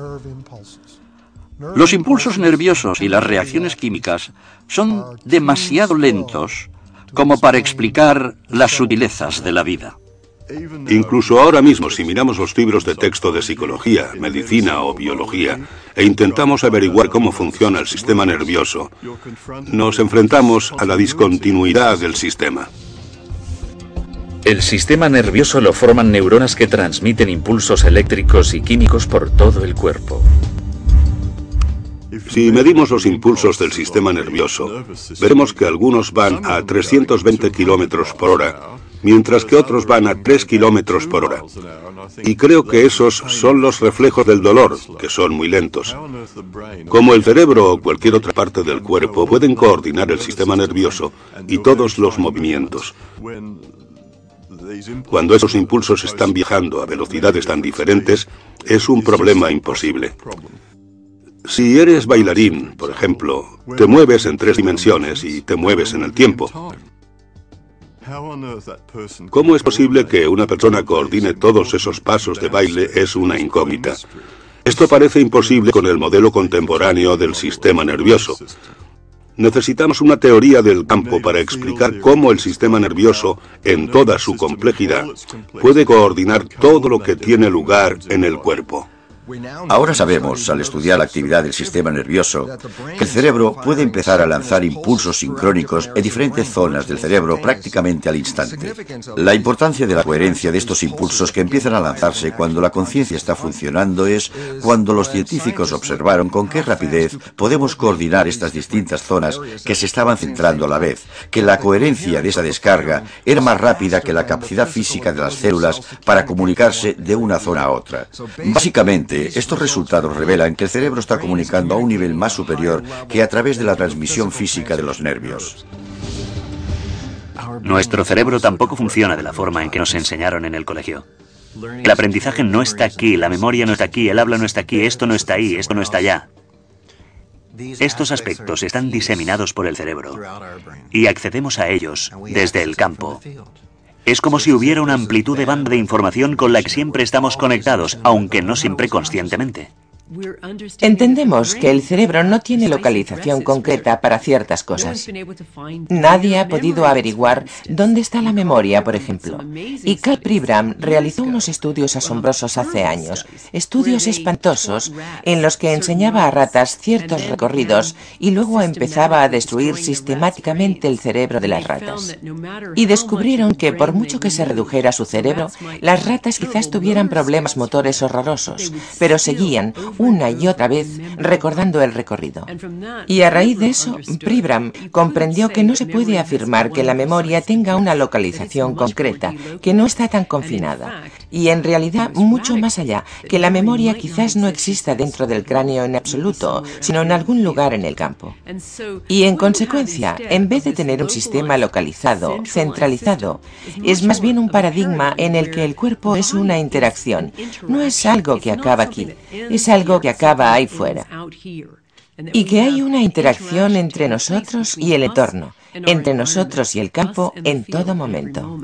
Los impulsos nerviosos y las reacciones químicas son demasiado lentos como para explicar las sutilezas de la vida. Incluso ahora mismo, si miramos los libros de texto de psicología, medicina o biología, e intentamos averiguar cómo funciona el sistema nervioso, nos enfrentamos a la discontinuidad del sistema. El sistema nervioso lo forman neuronas que transmiten impulsos eléctricos y químicos por todo el cuerpo. Si medimos los impulsos del sistema nervioso, veremos que algunos van a trescientos veinte kilómetros por hora, mientras que otros van a tres kilómetros por hora. Y creo que esos son los reflejos del dolor, que son muy lentos. Como el cerebro o cualquier otra parte del cuerpo pueden coordinar el sistema nervioso y todos los movimientos. Cuando esos impulsos están viajando a velocidades tan diferentes, es un problema imposible. Si eres bailarín, por ejemplo, te mueves en tres dimensiones y te mueves en el tiempo. ¿Cómo es posible que una persona coordine todos esos pasos de baile? Es una incógnita. Esto parece imposible con el modelo contemporáneo del sistema nervioso. Necesitamos una teoría del campo para explicar cómo el sistema nervioso, en toda su complejidad, puede coordinar todo lo que tiene lugar en el cuerpo. Ahora sabemos, al estudiar la actividad del sistema nervioso, que el cerebro puede empezar a lanzar impulsos sincrónicos en diferentes zonas del cerebro prácticamente al instante. La importancia de la coherencia de estos impulsos que empiezan a lanzarse cuando la conciencia está funcionando es cuando los científicos observaron con qué rapidez podemos coordinar estas distintas zonas que se estaban centrando a la vez, que la coherencia de esa descarga era más rápida que la capacidad física de las células para comunicarse de una zona a otra. Básicamente, estos resultados revelan que el cerebro está comunicando a un nivel más superior que a través de la transmisión física de los nervios. Nuestro cerebro tampoco funciona de la forma en que nos enseñaron en el colegio. El aprendizaje no está aquí, la memoria no está aquí, el habla no está aquí, esto no está ahí, esto no está allá. Estos aspectos están diseminados por el cerebro y accedemos a ellos desde el campo. Es como si hubiera una amplitud de banda de información con la que siempre estamos conectados, aunque no siempre conscientemente. Entendemos que el cerebro no tiene localización concreta para ciertas cosas. Nadie ha podido averiguar dónde está la memoria, por ejemplo. Y Karl Pribram realizó unos estudios asombrosos hace años, estudios espantosos, en los que enseñaba a ratas ciertos recorridos y luego empezaba a destruir sistemáticamente el cerebro de las ratas. Y descubrieron que por mucho que se redujera su cerebro, las ratas quizás tuvieran problemas motores horrorosos, pero seguían una y otra vez recordando el recorrido. Y a raíz de eso, Pribram comprendió que no se puede afirmar que la memoria tenga una localización concreta, que no está tan confinada. Y en realidad, mucho más allá, que la memoria quizás no exista dentro del cráneo en absoluto, sino en algún lugar en el campo. Y en consecuencia, en vez de tener un sistema localizado, centralizado, es más bien un paradigma en el que el cuerpo es una interacción. No es algo que acaba aquí, es algo que acaba ahí fuera. Y que hay una interacción entre nosotros y el entorno, entre nosotros y el campo en todo momento.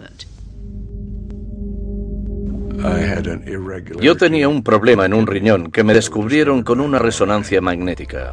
Yo tenía un problema en un riñón que me descubrieron con una resonancia magnética.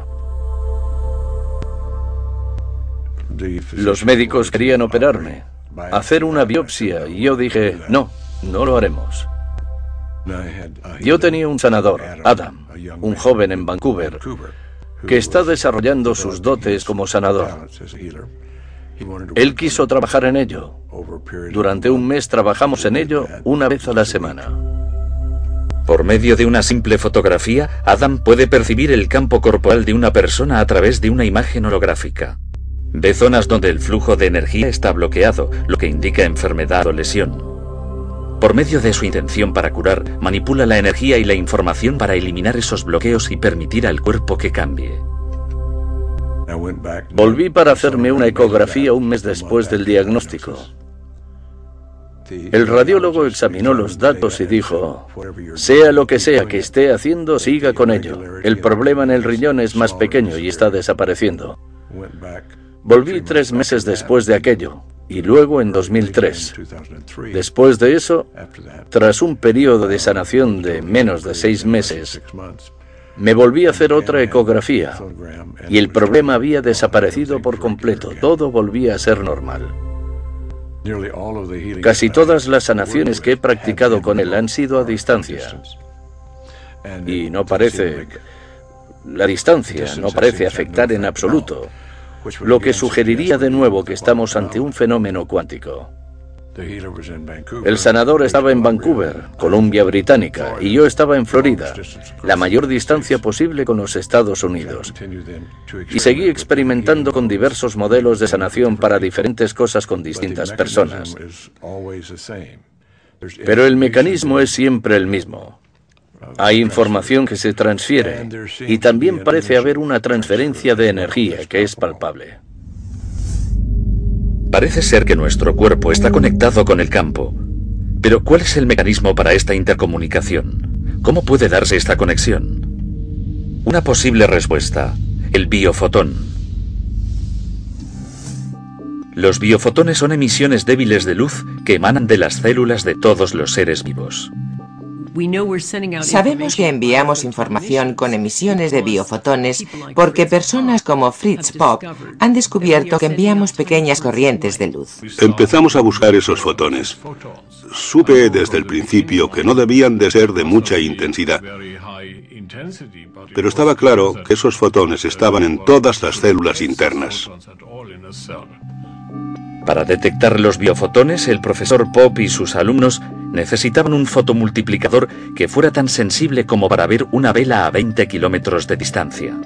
Los médicos querían operarme, hacer una biopsia, y yo dije, no, no lo haremos. Yo tenía un sanador, Adam, un joven en Vancouver, que está desarrollando sus dotes como sanador. Él quiso trabajar en ello. Durante un mes trabajamos en ello una vez a la semana. Por medio de una simple fotografía, Adam puede percibir el campo corporal de una persona a través de una imagen holográfica. Ve zonas donde el flujo de energía está bloqueado, lo que indica enfermedad o lesión. Por medio de su intención para curar, manipula la energía y la información para eliminar esos bloqueos y permitir al cuerpo que cambie. Volví para hacerme una ecografía un mes después del diagnóstico. El radiólogo examinó los datos y dijo: sea lo que sea que esté haciendo, siga con ello. El problema en el riñón es más pequeño y está desapareciendo. Volví tres meses después de aquello, y luego en dos mil tres. Después de eso, tras un periodo de sanación de menos de seis meses, me volví a hacer otra ecografía, y el problema había desaparecido por completo. Todo volvía a ser normal. Casi todas las sanaciones que he practicado con él han sido a distancia. Y no parece... La distancia no parece afectar en absoluto, lo que sugeriría de nuevo que estamos ante un fenómeno cuántico. El sanador estaba en Vancouver, Columbia Británica, y yo estaba en Florida, la mayor distancia posible con los Estados Unidos. Y seguí experimentando con diversos modelos de sanación para diferentes cosas con distintas personas. Pero el mecanismo es siempre el mismo. Hay información que se transfiere, y también parece haber una transferencia de energía que es palpable. Parece ser que nuestro cuerpo está conectado con el campo. Pero ¿cuál es el mecanismo para esta intercomunicación? ¿Cómo puede darse esta conexión? Una posible respuesta: el biofotón. Los biofotones son emisiones débiles de luz que emanan de las células de todos los seres vivos. Sabemos que enviamos información con emisiones de biofotones porque personas como Fritz Popp han descubierto que enviamos pequeñas corrientes de luz. Empezamos a buscar esos fotones. Supe desde el principio que no debían de ser de mucha intensidad. Pero estaba claro que esos fotones estaban en todas las células internas. Para detectar los biofotones, el profesor Popp y sus alumnos necesitaban un fotomultiplicador que fuera tan sensible como para ver una vela a veinte kilómetros de distancia.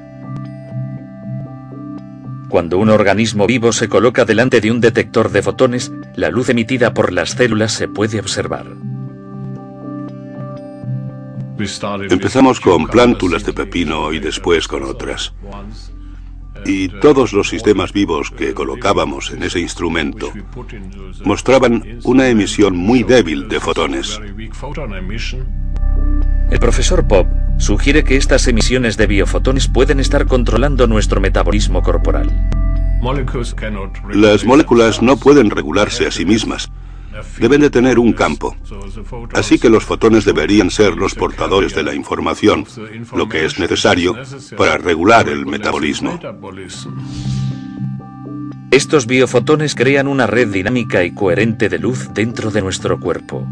Cuando un organismo vivo se coloca delante de un detector de fotones, la luz emitida por las células se puede observar. Empezamos con plántulas de pepino y después con otras. Y todos los sistemas vivos que colocábamos en ese instrumento mostraban una emisión muy débil de fotones. El profesor Popp sugiere que estas emisiones de biofotones pueden estar controlando nuestro metabolismo corporal. Las moléculas no pueden regularse a sí mismas. Deben de tener un campo. Así que los fotones deberían ser los portadores de la información, lo que es necesario para regular el metabolismo. Estos biofotones crean una red dinámica y coherente de luz dentro de nuestro cuerpo.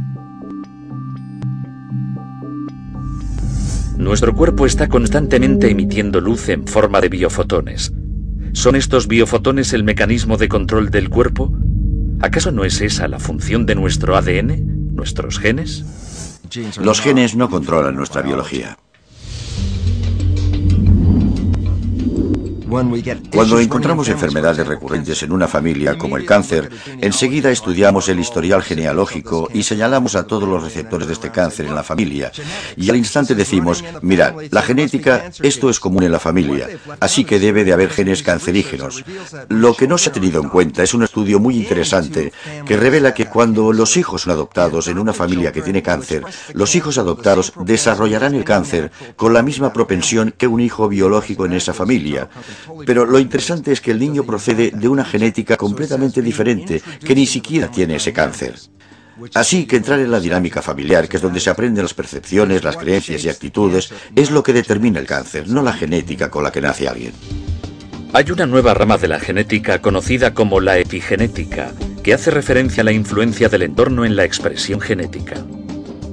Nuestro cuerpo está constantemente emitiendo luz en forma de biofotones. ¿Son estos biofotones el mecanismo de control del cuerpo? ¿Acaso no es esa la función de nuestro A D N, nuestros genes? Los genes no controlan nuestra biología. Cuando encontramos enfermedades recurrentes en una familia, como el cáncer, enseguida estudiamos el historial genealógico y señalamos a todos los receptores de este cáncer en la familia. Y al instante decimos, mirad, la genética, esto es común en la familia, así que debe de haber genes cancerígenos. Lo que no se ha tenido en cuenta es un estudio muy interesante que revela que cuando los hijos son adoptados en una familia que tiene cáncer, los hijos adoptados desarrollarán el cáncer con la misma propensión que un hijo biológico en esa familia. Pero lo interesante es que el niño procede de una genética completamente diferente, que ni siquiera tiene ese cáncer. Así que entrar en la dinámica familiar, que es donde se aprenden las percepciones, las creencias y actitudes, es lo que determina el cáncer, no la genética con la que nace alguien. Hay una nueva rama de la genética conocida como la epigenética, que hace referencia a la influencia del entorno en la expresión genética.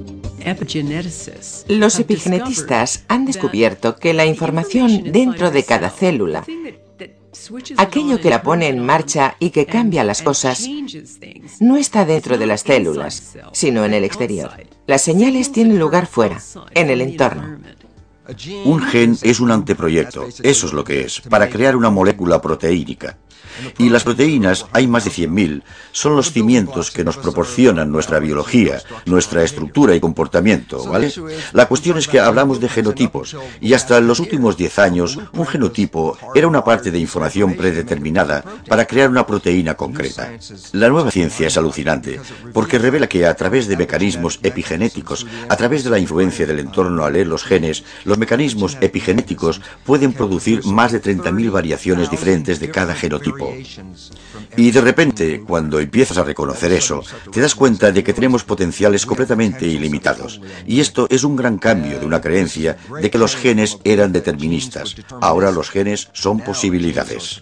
Los epigenetistas han descubierto que la información dentro de cada célula, aquello que la pone en marcha y que cambia las cosas, no está dentro de las células, sino en el exterior. Las señales tienen lugar fuera, en el entorno. Un gen es un anteproyecto, eso es lo que es, para crear una molécula proteínica. Y las proteínas, hay más de cien mil, son los cimientos que nos proporcionan nuestra biología, nuestra estructura y comportamiento, ¿vale? La cuestión es que hablamos de genotipos, y hasta en los últimos diez años, un genotipo era una parte de información predeterminada para crear una proteína concreta. La nueva ciencia es alucinante, porque revela que a través de mecanismos epigenéticos, a través de la influencia del entorno al leer los genes, los mecanismos epigenéticos pueden producir más de treinta mil variaciones diferentes de cada genotipo. Y de repente, cuando empiezas a reconocer eso, te das cuenta de que tenemos potenciales completamente ilimitados. Y esto es un gran cambio de una creencia de que los genes eran deterministas. Ahora los genes son posibilidades.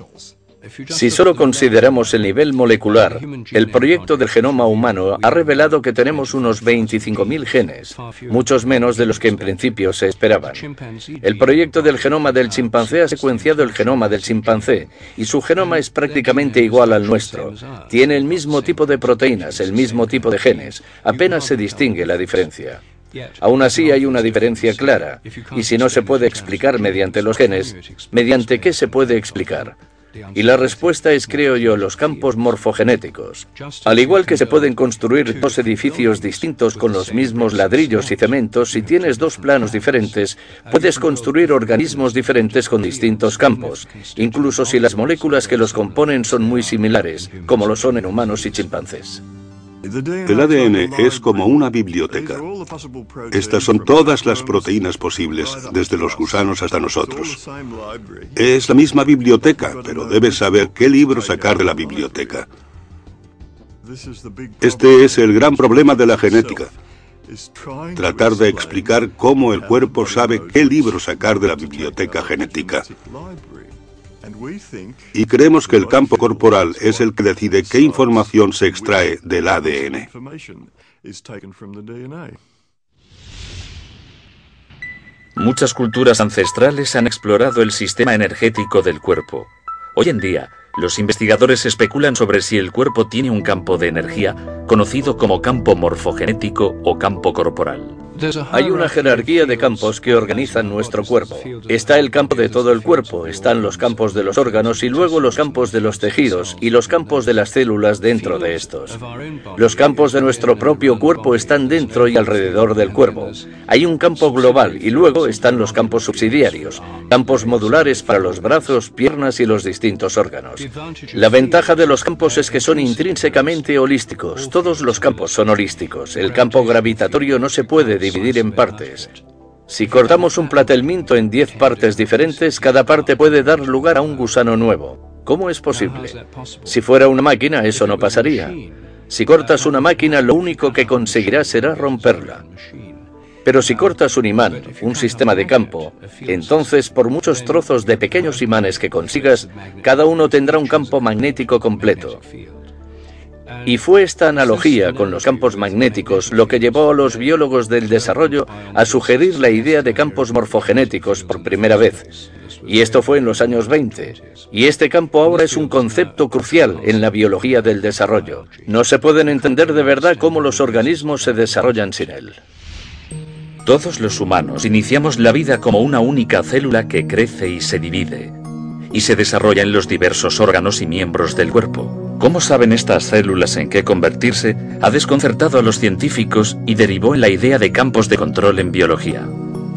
Si solo consideramos el nivel molecular, el proyecto del genoma humano ha revelado que tenemos unos veinticinco mil genes, muchos menos de los que en principio se esperaban. El proyecto del genoma del chimpancé ha secuenciado el genoma del chimpancé, y su genoma es prácticamente igual al nuestro. Tiene el mismo tipo de proteínas, el mismo tipo de genes, apenas se distingue la diferencia. Aún así hay una diferencia clara, y si no se puede explicar mediante los genes, ¿mediante qué se puede explicar? Y la respuesta es, creo yo, los campos morfogenéticos. Al igual que se pueden construir dos edificios distintos con los mismos ladrillos y cementos, si tienes dos planos diferentes, puedes construir organismos diferentes con distintos campos, incluso si las moléculas que los componen son muy similares, como lo son en humanos y chimpancés. El A D N es como una biblioteca. Estas son todas las proteínas posibles, desde los gusanos hasta nosotros. Es la misma biblioteca, pero debes saber qué libro sacar de la biblioteca. Este es el gran problema de la genética. Tratar de explicar cómo el cuerpo sabe qué libro sacar de la biblioteca genética. Y creemos que el campo corporal es el que decide qué información se extrae del A D N. Muchas culturas ancestrales han explorado el sistema energético del cuerpo. Hoy en día, los investigadores especulan sobre si el cuerpo tiene un campo de energía, conocido como campo morfogenético o campo corporal. Hay una jerarquía de campos que organizan nuestro cuerpo. Está el campo de todo el cuerpo, están los campos de los órganos y luego los campos de los tejidos y los campos de las células dentro de estos. Los campos de nuestro propio cuerpo están dentro y alrededor del cuerpo. Hay un campo global y luego están los campos subsidiarios, campos modulares para los brazos, piernas y los distintos órganos. La ventaja de los campos es que son intrínsecamente holísticos. Todos los campos son holísticos. El campo gravitatorio no se puede dividir en partes. Si cortamos un platelminto en diez partes diferentes, cada parte puede dar lugar a un gusano nuevo. ¿Cómo es posible? Si fuera una máquina, eso no pasaría. Si cortas una máquina, lo único que conseguirás será romperla. Pero si cortas un imán, un sistema de campo, entonces por muchos trozos de pequeños imanes que consigas, cada uno tendrá un campo magnético completo. Y fue esta analogía con los campos magnéticos lo que llevó a los biólogos del desarrollo a sugerir la idea de campos morfogenéticos por primera vez. Y esto fue en los años veinte. Y este campo ahora es un concepto crucial en la biología del desarrollo. No se pueden entender de verdad cómo los organismos se desarrollan sin él. Todos los humanos iniciamos la vida como una única célula que crece y se divide, y se desarrolla en los diversos órganos y miembros del cuerpo. ¿Cómo saben estas células en qué convertirse? Ha desconcertado a los científicos y derivó en la idea de campos de control en biología.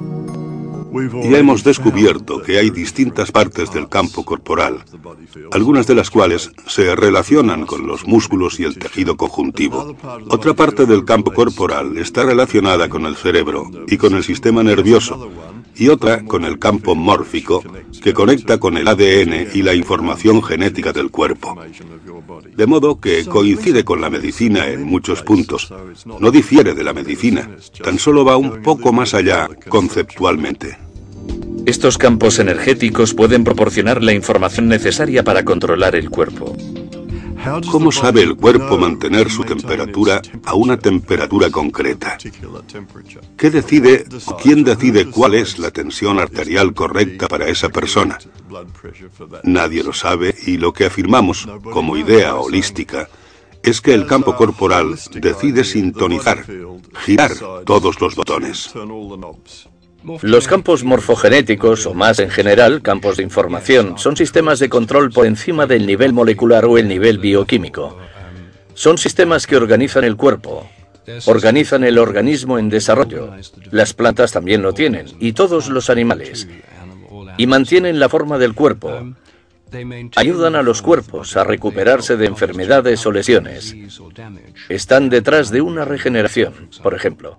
Ya hemos descubierto que hay distintas partes del campo corporal, algunas de las cuales se relacionan con los músculos y el tejido conjuntivo. Otra parte del campo corporal está relacionada con el cerebro y con el sistema nervioso, y otra con el campo mórfico, que conecta con el A D N y la información genética del cuerpo. De modo que coincide con la medicina en muchos puntos. No difiere de la medicina, tan solo va un poco más allá conceptualmente. Estos campos energéticos pueden proporcionar la información necesaria para controlar el cuerpo. ¿Cómo sabe el cuerpo mantener su temperatura a una temperatura concreta? ¿Qué decide o quién decide cuál es la tensión arterial correcta para esa persona? Nadie lo sabe, y lo que afirmamos como idea holística es que el campo corporal decide sintonizar, girar todos los botones. Los campos morfogenéticos, o más en general, campos de información, son sistemas de control por encima del nivel molecular o el nivel bioquímico. Son sistemas que organizan el cuerpo, organizan el organismo en desarrollo. Las plantas también lo tienen, y todos los animales. Y mantienen la forma del cuerpo. Ayudan a los cuerpos a recuperarse de enfermedades o lesiones. Están detrás de una regeneración, por ejemplo.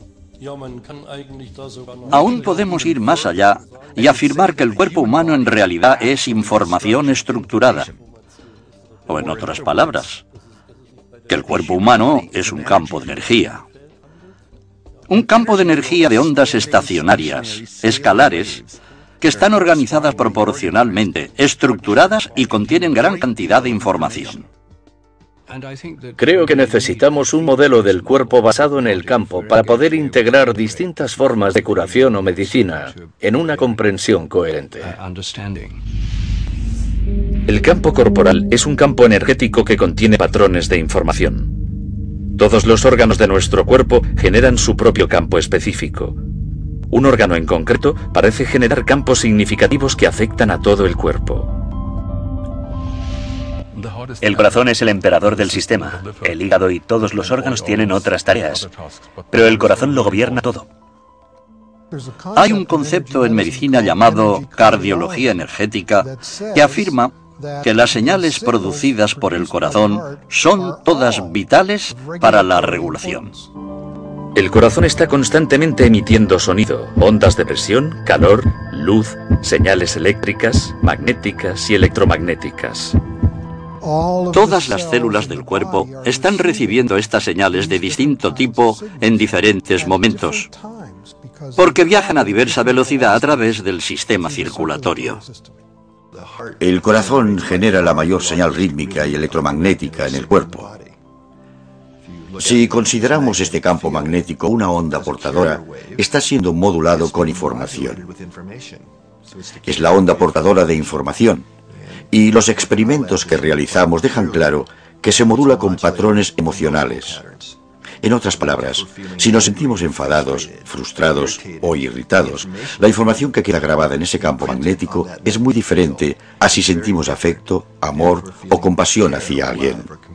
Aún podemos ir más allá y afirmar que el cuerpo humano en realidad es información estructurada. O en otras palabras, que el cuerpo humano es un campo de energía. Un campo de energía de ondas estacionarias, escalares, que están organizadas proporcionalmente, estructuradas y contienen gran cantidad de información. Creo que necesitamos un modelo del cuerpo basado en el campo para poder integrar distintas formas de curación o medicina en una comprensión coherente. El campo corporal es un campo energético que contiene patrones de información. Todos los órganos de nuestro cuerpo generan su propio campo específico. Un órgano en concreto parece generar campos significativos que afectan a todo el cuerpo. El corazón es el emperador del sistema. El hígado y todos los órganos tienen otras tareas, pero el corazón lo gobierna todo. Hay un concepto en medicina llamado cardiología energética que afirma que las señales producidas por el corazón son todas vitales para la regulación. El corazón está constantemente emitiendo sonido, ondas de presión, calor, luz, señales eléctricas, magnéticas y electromagnéticas. Todas las células del cuerpo están recibiendo estas señales de distinto tipo en diferentes momentos, porque viajan a diversa velocidad a través del sistema circulatorio. El corazón genera la mayor señal rítmica y electromagnética en el cuerpo. Si consideramos este campo magnético una onda portadora, está siendo modulado con información. Es la onda portadora de información. Y los experimentos que realizamos dejan claro que se modula con patrones emocionales. En otras palabras, si nos sentimos enfadados, frustrados o irritados, la información que queda grabada en ese campo magnético es muy diferente a si sentimos afecto, amor o compasión hacia alguien.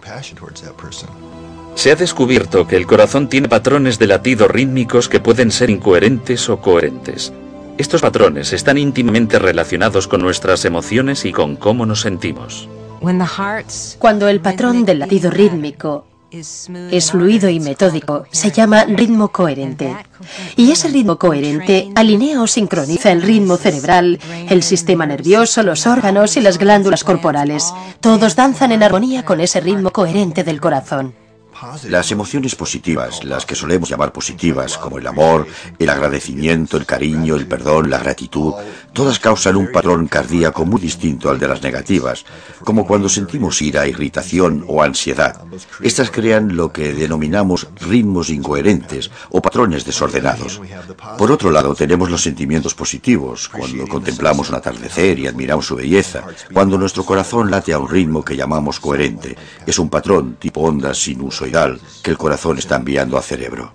Se ha descubierto que el corazón tiene patrones de latido rítmicos que pueden ser incoherentes o coherentes. Estos patrones están íntimamente relacionados con nuestras emociones y con cómo nos sentimos. Cuando el patrón del latido rítmico es fluido y metódico, se llama ritmo coherente. Y ese ritmo coherente alinea o sincroniza el ritmo cerebral, el sistema nervioso, los órganos y las glándulas corporales. Todos danzan en armonía con ese ritmo coherente del corazón. Las emociones positivas, las que solemos llamar positivas, como el amor, el agradecimiento, el cariño, el perdón, la gratitud, todas causan un patrón cardíaco muy distinto al de las negativas, como cuando sentimos ira, irritación o ansiedad. Estas crean lo que denominamos ritmos incoherentes o patrones desordenados. Por otro lado, tenemos los sentimientos positivos, cuando contemplamos un atardecer y admiramos su belleza, cuando nuestro corazón late a un ritmo que llamamos coherente. Es un patrón tipo ondas sinusoidal que el corazón está enviando al cerebro.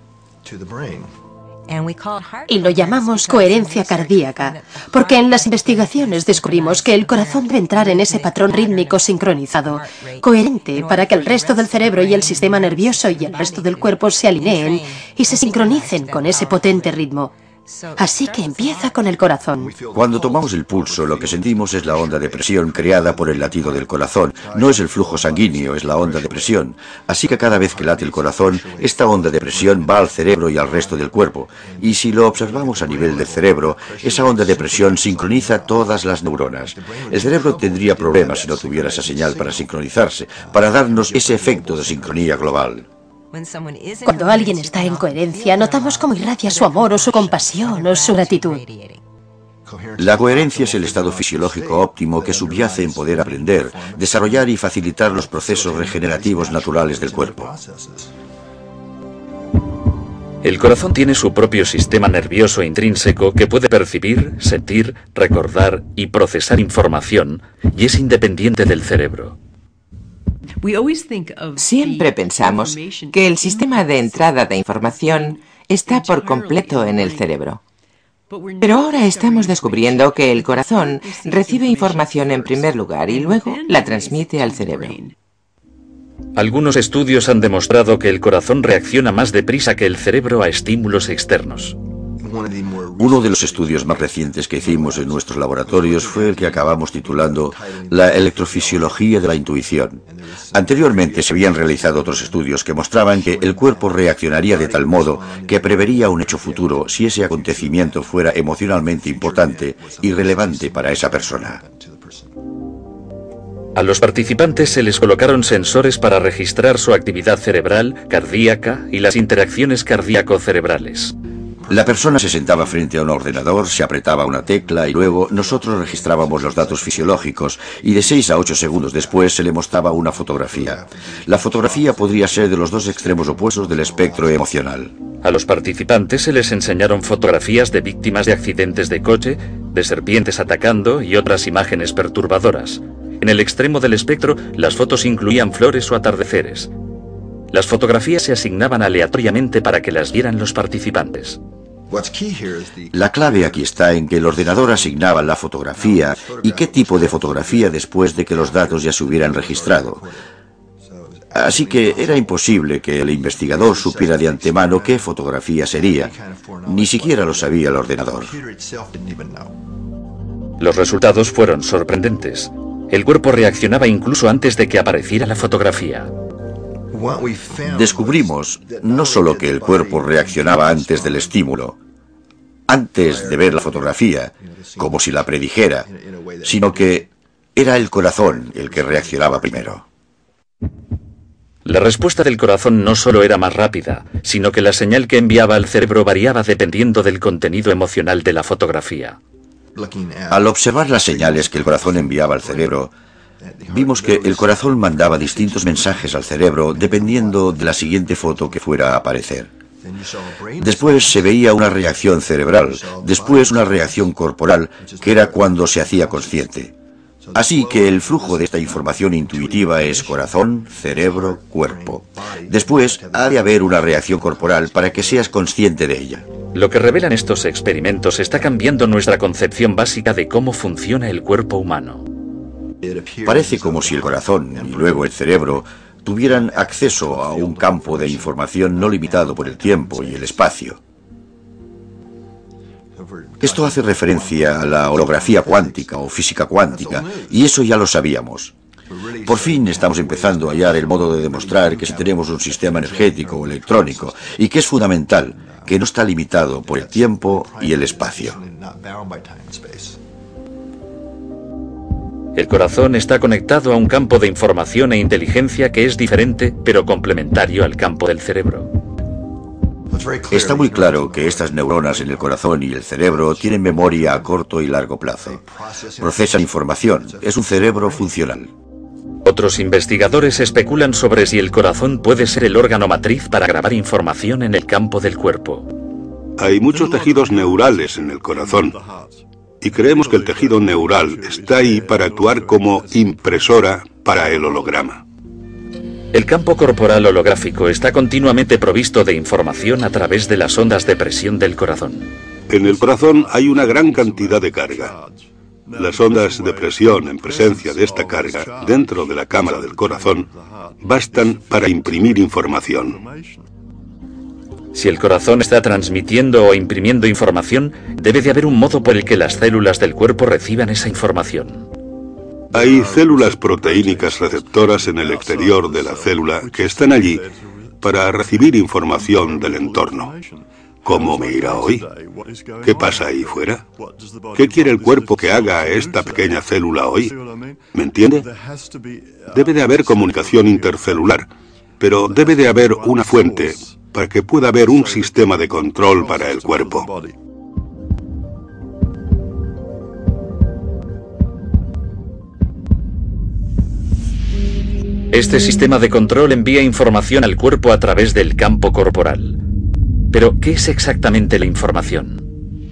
Y lo llamamos coherencia cardíaca, porque en las investigaciones descubrimos que el corazón debe entrar en ese patrón rítmico sincronizado, coherente, para que el resto del cerebro y el sistema nervioso y el resto del cuerpo se alineen y se sincronicen con ese potente ritmo. Así que empieza con el corazón. Cuando tomamos el pulso, lo que sentimos es la onda de presión creada por el latido del corazón. No es el flujo sanguíneo, es la onda de presión. Así que cada vez que late el corazón, esta onda de presión va al cerebro y al resto del cuerpo. Y si lo observamos a nivel del cerebro, esa onda de presión sincroniza todas las neuronas. El cerebro tendría problemas si no tuviera esa señal para sincronizarse, para darnos ese efecto de sincronía global. Cuando alguien está en coherencia, notamos cómo irradia su amor o su compasión o su gratitud. La coherencia es el estado fisiológico óptimo que subyace en poder aprender, desarrollar y facilitar los procesos regenerativos naturales del cuerpo. El corazón tiene su propio sistema nervioso intrínseco que puede percibir, sentir, recordar y procesar información y es independiente del cerebro. Siempre pensamos que el sistema de entrada de información está por completo en el cerebro. Pero ahora estamos descubriendo que el corazón recibe información en primer lugar y luego la transmite al cerebro. Algunos estudios han demostrado que el corazón reacciona más deprisa que el cerebro a estímulos externos. Uno de los estudios más recientes que hicimos en nuestros laboratorios fue el que acabamos titulando La electrofisiología de la intuición. Anteriormente se habían realizado otros estudios que mostraban que el cuerpo reaccionaría de tal modo que prevería un hecho futuro si ese acontecimiento fuera emocionalmente importante y relevante para esa persona. A los participantes se les colocaron sensores para registrar su actividad cerebral, cardíaca y las interacciones cardíaco-cerebrales. La persona se sentaba frente a un ordenador, se apretaba una tecla y luego nosotros registrábamos los datos fisiológicos y de seis a ocho segundos después se le mostraba una fotografía. La fotografía podría ser de los dos extremos opuestos del espectro emocional. A los participantes se les enseñaron fotografías de víctimas de accidentes de coche, de serpientes atacando y otras imágenes perturbadoras. En el extremo del espectro, las fotos incluían flores o atardeceres. Las fotografías se asignaban aleatoriamente para que las vieran los participantes. La clave aquí está en que el ordenador asignaba la fotografía y qué tipo de fotografía después de que los datos ya se hubieran registrado. Así que era imposible que el investigador supiera de antemano qué fotografía sería. Ni siquiera lo sabía el ordenador. Los resultados fueron sorprendentes. El cuerpo reaccionaba incluso antes de que apareciera la fotografía. Descubrimos no solo que el cuerpo reaccionaba antes del estímulo, antes de ver la fotografía, como si la predijera, sino que era el corazón el que reaccionaba primero. La respuesta del corazón no solo era más rápida, sino que la señal que enviaba al cerebro variaba dependiendo del contenido emocional de la fotografía. Al observar las señales que el corazón enviaba al cerebro, vimos que el corazón mandaba distintos mensajes al cerebro dependiendo de la siguiente foto que fuera a aparecer. Después se veía una reacción cerebral, después una reacción corporal, que era cuando se hacía consciente. Así que el flujo de esta información intuitiva es corazón, cerebro, cuerpo. Después ha de haber una reacción corporal para que seas consciente de ella. Lo que revelan estos experimentos está cambiando nuestra concepción básica de cómo funciona el cuerpo humano. Parece como si el corazón y luego el cerebro tuvieran acceso a un campo de información no limitado por el tiempo y el espacio. Esto hace referencia a la holografía cuántica o física cuántica, y eso ya lo sabíamos. Por fin estamos empezando a hallar el modo de demostrar que si tenemos un sistema energético o electrónico, y que es fundamental, que no está limitado por el tiempo y el espacio. El corazón está conectado a un campo de información e inteligencia que es diferente, pero complementario al campo del cerebro. Está muy claro que estas neuronas en el corazón y el cerebro tienen memoria a corto y largo plazo. Procesan información. Es un cerebro funcional. Otros investigadores especulan sobre si el corazón puede ser el órgano matriz para grabar información en el campo del cuerpo. Hay muchos tejidos neurales en el corazón. Y creemos que el tejido neural está ahí para actuar como impresora para el holograma. El campo corporal holográfico está continuamente provisto de información a través de las ondas de presión del corazón. En el corazón hay una gran cantidad de carga. Las ondas de presión en presencia de esta carga dentro de la cámara del corazón bastan para imprimir información. Si el corazón está transmitiendo o imprimiendo información, debe de haber un modo por el que las células del cuerpo reciban esa información. Hay células proteínicas receptoras en el exterior de la célula que están allí para recibir información del entorno. ¿Cómo me irá hoy? ¿Qué pasa ahí fuera? ¿Qué quiere el cuerpo que haga a esta pequeña célula hoy? ¿Me entiende? Debe de haber comunicación intercelular, pero debe de haber una fuente para que pueda haber un sistema de control para el cuerpo. Este sistema de control envía información al cuerpo a través del campo corporal. Pero, ¿qué es exactamente la información?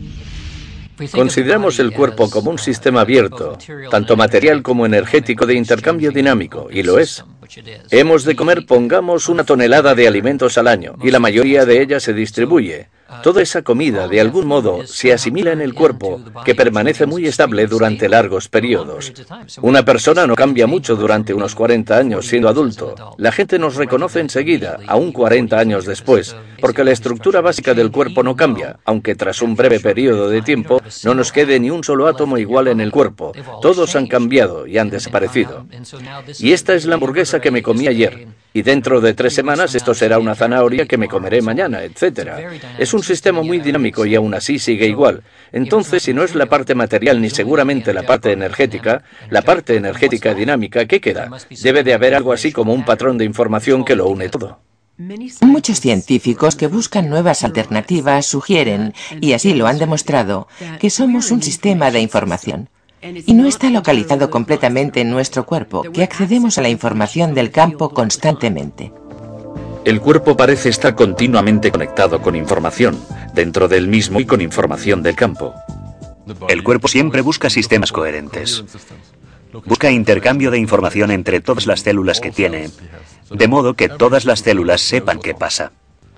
Consideramos el cuerpo como un sistema abierto, tanto material como energético de intercambio dinámico, y lo es. Hemos de comer, pongamos, una tonelada de alimentos al año, y la mayoría de ella se distribuye. Toda esa comida, de algún modo, se asimila en el cuerpo, que permanece muy estable durante largos periodos. Una persona no cambia mucho durante unos cuarenta años siendo adulto. La gente nos reconoce enseguida, aún cuarenta años después, porque la estructura básica del cuerpo no cambia, aunque tras un breve periodo de tiempo no nos quede ni un solo átomo igual en el cuerpo. Todos han cambiado y han desaparecido. Y esta es la hamburguesa que me comí ayer. Y dentro de tres semanas esto será una zanahoria que me comeré mañana, etcétera. Es un sistema muy dinámico y aún así sigue igual. Entonces, si no es la parte material ni seguramente la parte energética, la parte energética dinámica, ¿qué queda? Debe de haber algo así como un patrón de información que lo une todo. Muchos científicos que buscan nuevas alternativas sugieren, y así lo han demostrado, que somos un sistema de información. Y no está localizado completamente en nuestro cuerpo, que accedemos a la información del campo constantemente. El cuerpo parece estar continuamente conectado con información, dentro del mismo y con información del campo. El cuerpo siempre busca sistemas coherentes. Busca intercambio de información entre todas las células que tiene, de modo que todas las células sepan qué pasa.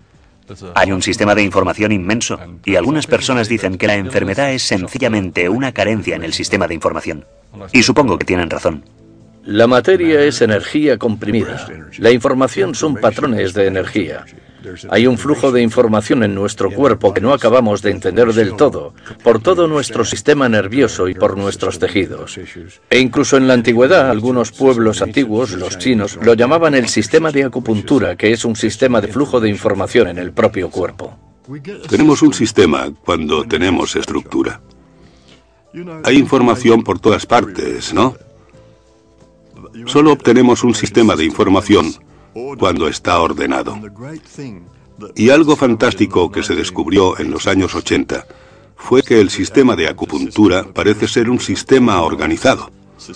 Hay un sistema de información inmenso, y algunas personas dicen que la enfermedad es sencillamente una carencia en el sistema de información. Y supongo que tienen razón. La materia es energía comprimida. La información son patrones de energía. Hay un flujo de información en nuestro cuerpo que no acabamos de entender del todo, por todo nuestro sistema nervioso y por nuestros tejidos. E incluso en la antigüedad, algunos pueblos antiguos, los chinos, lo llamaban el sistema de acupuntura, que es un sistema de flujo de información en el propio cuerpo. Tenemos un sistema cuando tenemos estructura. Hay información por todas partes, ¿no? Solo obtenemos un sistema de información cuando está ordenado. Y algo fantástico que se descubrió en los años ochenta fue que el sistema de acupuntura parece ser un sistema organizado.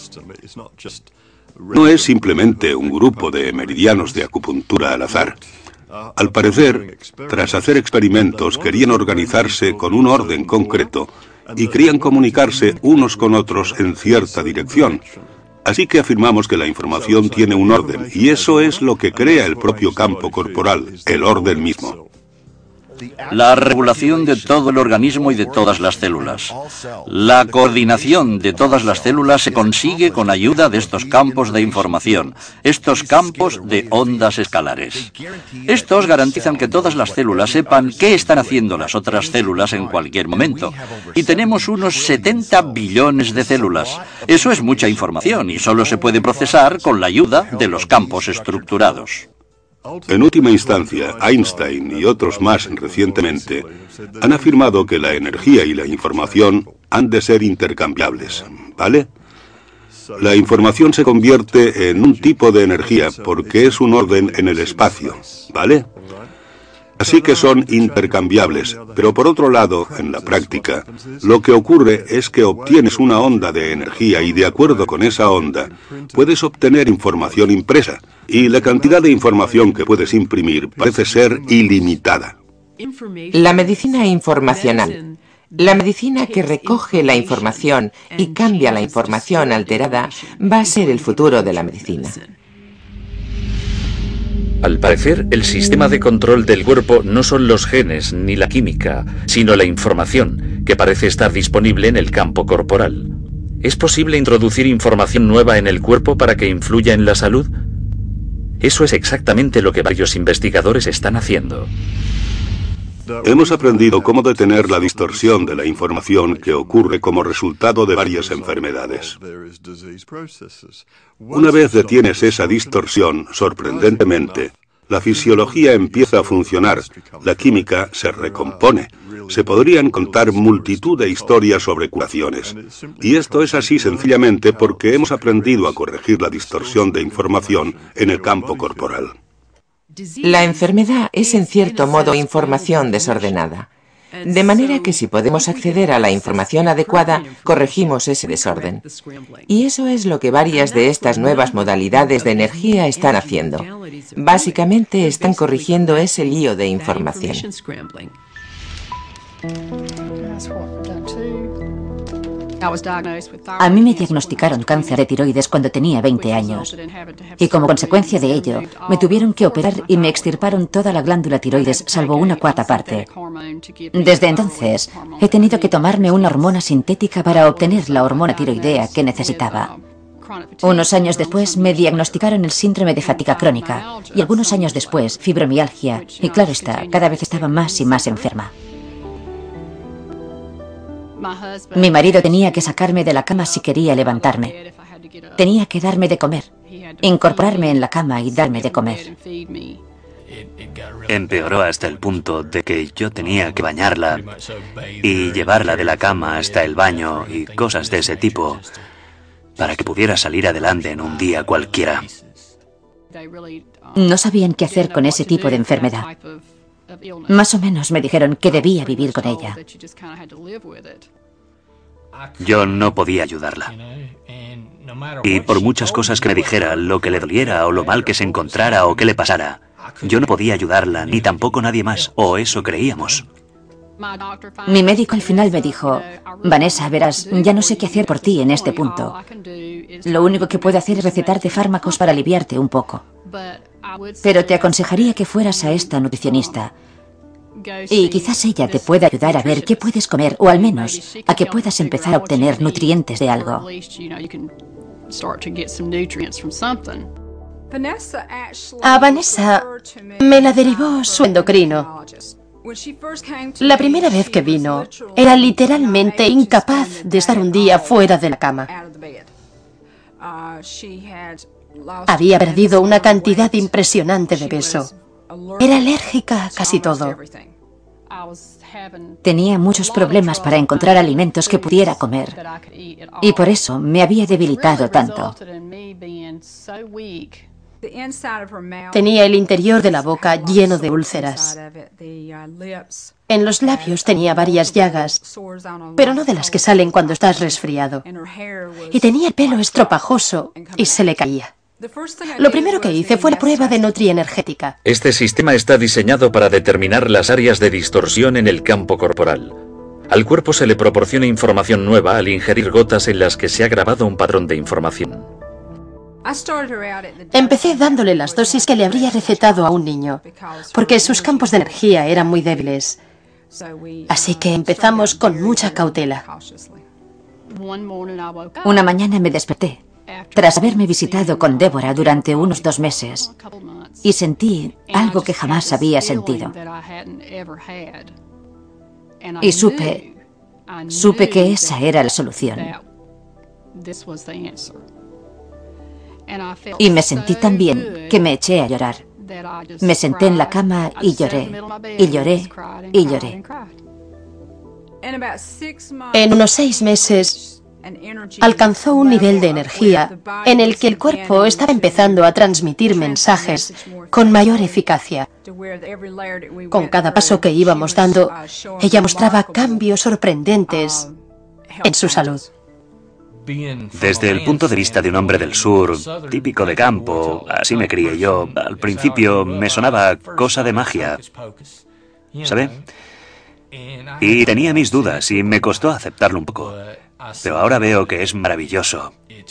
No es simplemente un grupo de meridianos de acupuntura al azar. Al parecer, tras hacer experimentos, querían organizarse con un orden concreto y querían comunicarse unos con otros en cierta dirección. Así que afirmamos que la información tiene un orden, y eso es lo que crea el propio campo corporal, el orden mismo. La regulación de todo el organismo y de todas las células. La coordinación de todas las células se consigue con ayuda de estos campos de información, estos campos de ondas escalares. Estos garantizan que todas las células sepan qué están haciendo las otras células en cualquier momento. Y tenemos unos setenta billones de células. Eso es mucha información y solo se puede procesar con la ayuda de los campos estructurados. En última instancia, Einstein y otros más recientemente han afirmado que la energía y la información han de ser intercambiables, ¿vale? La información se convierte en un tipo de energía porque es un orden en el espacio, ¿vale? Así que son intercambiables, pero por otro lado, en la práctica, lo que ocurre es que obtienes una onda de energía y de acuerdo con esa onda, puedes obtener información impresa, y la cantidad de información que puedes imprimir parece ser ilimitada. La medicina informacional. La medicina que recoge la información y cambia la información alterada va a ser el futuro de la medicina. Al parecer, el sistema de control del cuerpo no son los genes ni la química, sino la información, que parece estar disponible en el campo corporal. ¿Es posible introducir información nueva en el cuerpo para que influya en la salud? Eso es exactamente lo que varios investigadores están haciendo. Hemos aprendido cómo detener la distorsión de la información que ocurre como resultado de varias enfermedades. Una vez detienes esa distorsión, sorprendentemente, la fisiología empieza a funcionar, la química se recompone. Se podrían contar multitud de historias sobre curaciones. Y esto es así sencillamente porque hemos aprendido a corregir la distorsión de información en el campo corporal. La enfermedad es en cierto modo información desordenada. De manera que si podemos acceder a la información adecuada, corregimos ese desorden. Y eso es lo que varias de estas nuevas modalidades de energía están haciendo. Básicamente están corrigiendo ese lío de información. A mí me diagnosticaron cáncer de tiroides cuando tenía veinte años. Y como consecuencia de ello, me tuvieron que operar y me extirparon toda la glándula tiroides, salvo una cuarta parte. Desde entonces, he tenido que tomarme una hormona sintética para obtener la hormona tiroidea que necesitaba. Unos años después me diagnosticaron el síndrome de fatiga crónica y algunos años después fibromialgia. Y claro está, cada vez estaba más y más enferma. Mi marido tenía que sacarme de la cama si quería levantarme. Tenía que darme de comer, incorporarme en la cama y darme de comer. Empeoró hasta el punto de que yo tenía que bañarla y llevarla de la cama hasta el baño y cosas de ese tipo para que pudiera salir adelante en un día cualquiera. No sabían qué hacer con ese tipo de enfermedad. Más o menos me dijeron que debía vivir con ella. Yo no podía ayudarla. Y por muchas cosas que me dijera, lo que le doliera o lo mal que se encontrara o que le pasara, yo no podía ayudarla, ni tampoco nadie más, o eso creíamos. Mi médico al final me dijo, Vanessa, verás, ya no sé qué hacer por ti en este punto. Lo único que puedo hacer es recetarte fármacos para aliviarte un poco. Pero te aconsejaría que fueras a esta nutricionista. Y quizás ella te pueda ayudar a ver qué puedes comer, o al menos a que puedas empezar a obtener nutrientes de algo. A Vanessa me la derivó su endocrino. La primera vez que vino, era literalmente incapaz de estar un día fuera de la cama. Había perdido una cantidad impresionante de peso. Era alérgica a casi todo. Tenía muchos problemas para encontrar alimentos que pudiera comer. Y por eso me había debilitado tanto. Tenía el interior de la boca lleno de úlceras. En los labios tenía varias llagas, pero no de las que salen cuando estás resfriado. Y tenía el pelo estropajoso y se le caía. Lo primero que hice fue la prueba de nutrienergética. Este sistema está diseñado para determinar las áreas de distorsión en el campo corporal. Al cuerpo se le proporciona información nueva al ingerir gotas en las que se ha grabado un patrón de información. Empecé dándole las dosis que le habría recetado a un niño, porque sus campos de energía eran muy débiles. Así que empezamos con mucha cautela. Una mañana me desperté, tras haberme visitado con Débora durante unos dos meses, y sentí algo que jamás había sentido. Y supe, supe que esa era la solución. Y me sentí tan bien que me eché a llorar. Me senté en la cama y lloré, y lloré, y lloré. En unos seis meses, alcanzó un nivel de energía en el que el cuerpo estaba empezando a transmitir mensajes con mayor eficacia. Con cada paso que íbamos dando, ella mostraba cambios sorprendentes en su salud. Desde el punto de vista de un hombre del sur, típico de campo, así me crié yo, al principio me sonaba cosa de magia, ¿sabe? Y tenía mis dudas y me costó aceptarlo un poco, pero ahora veo que es maravilloso.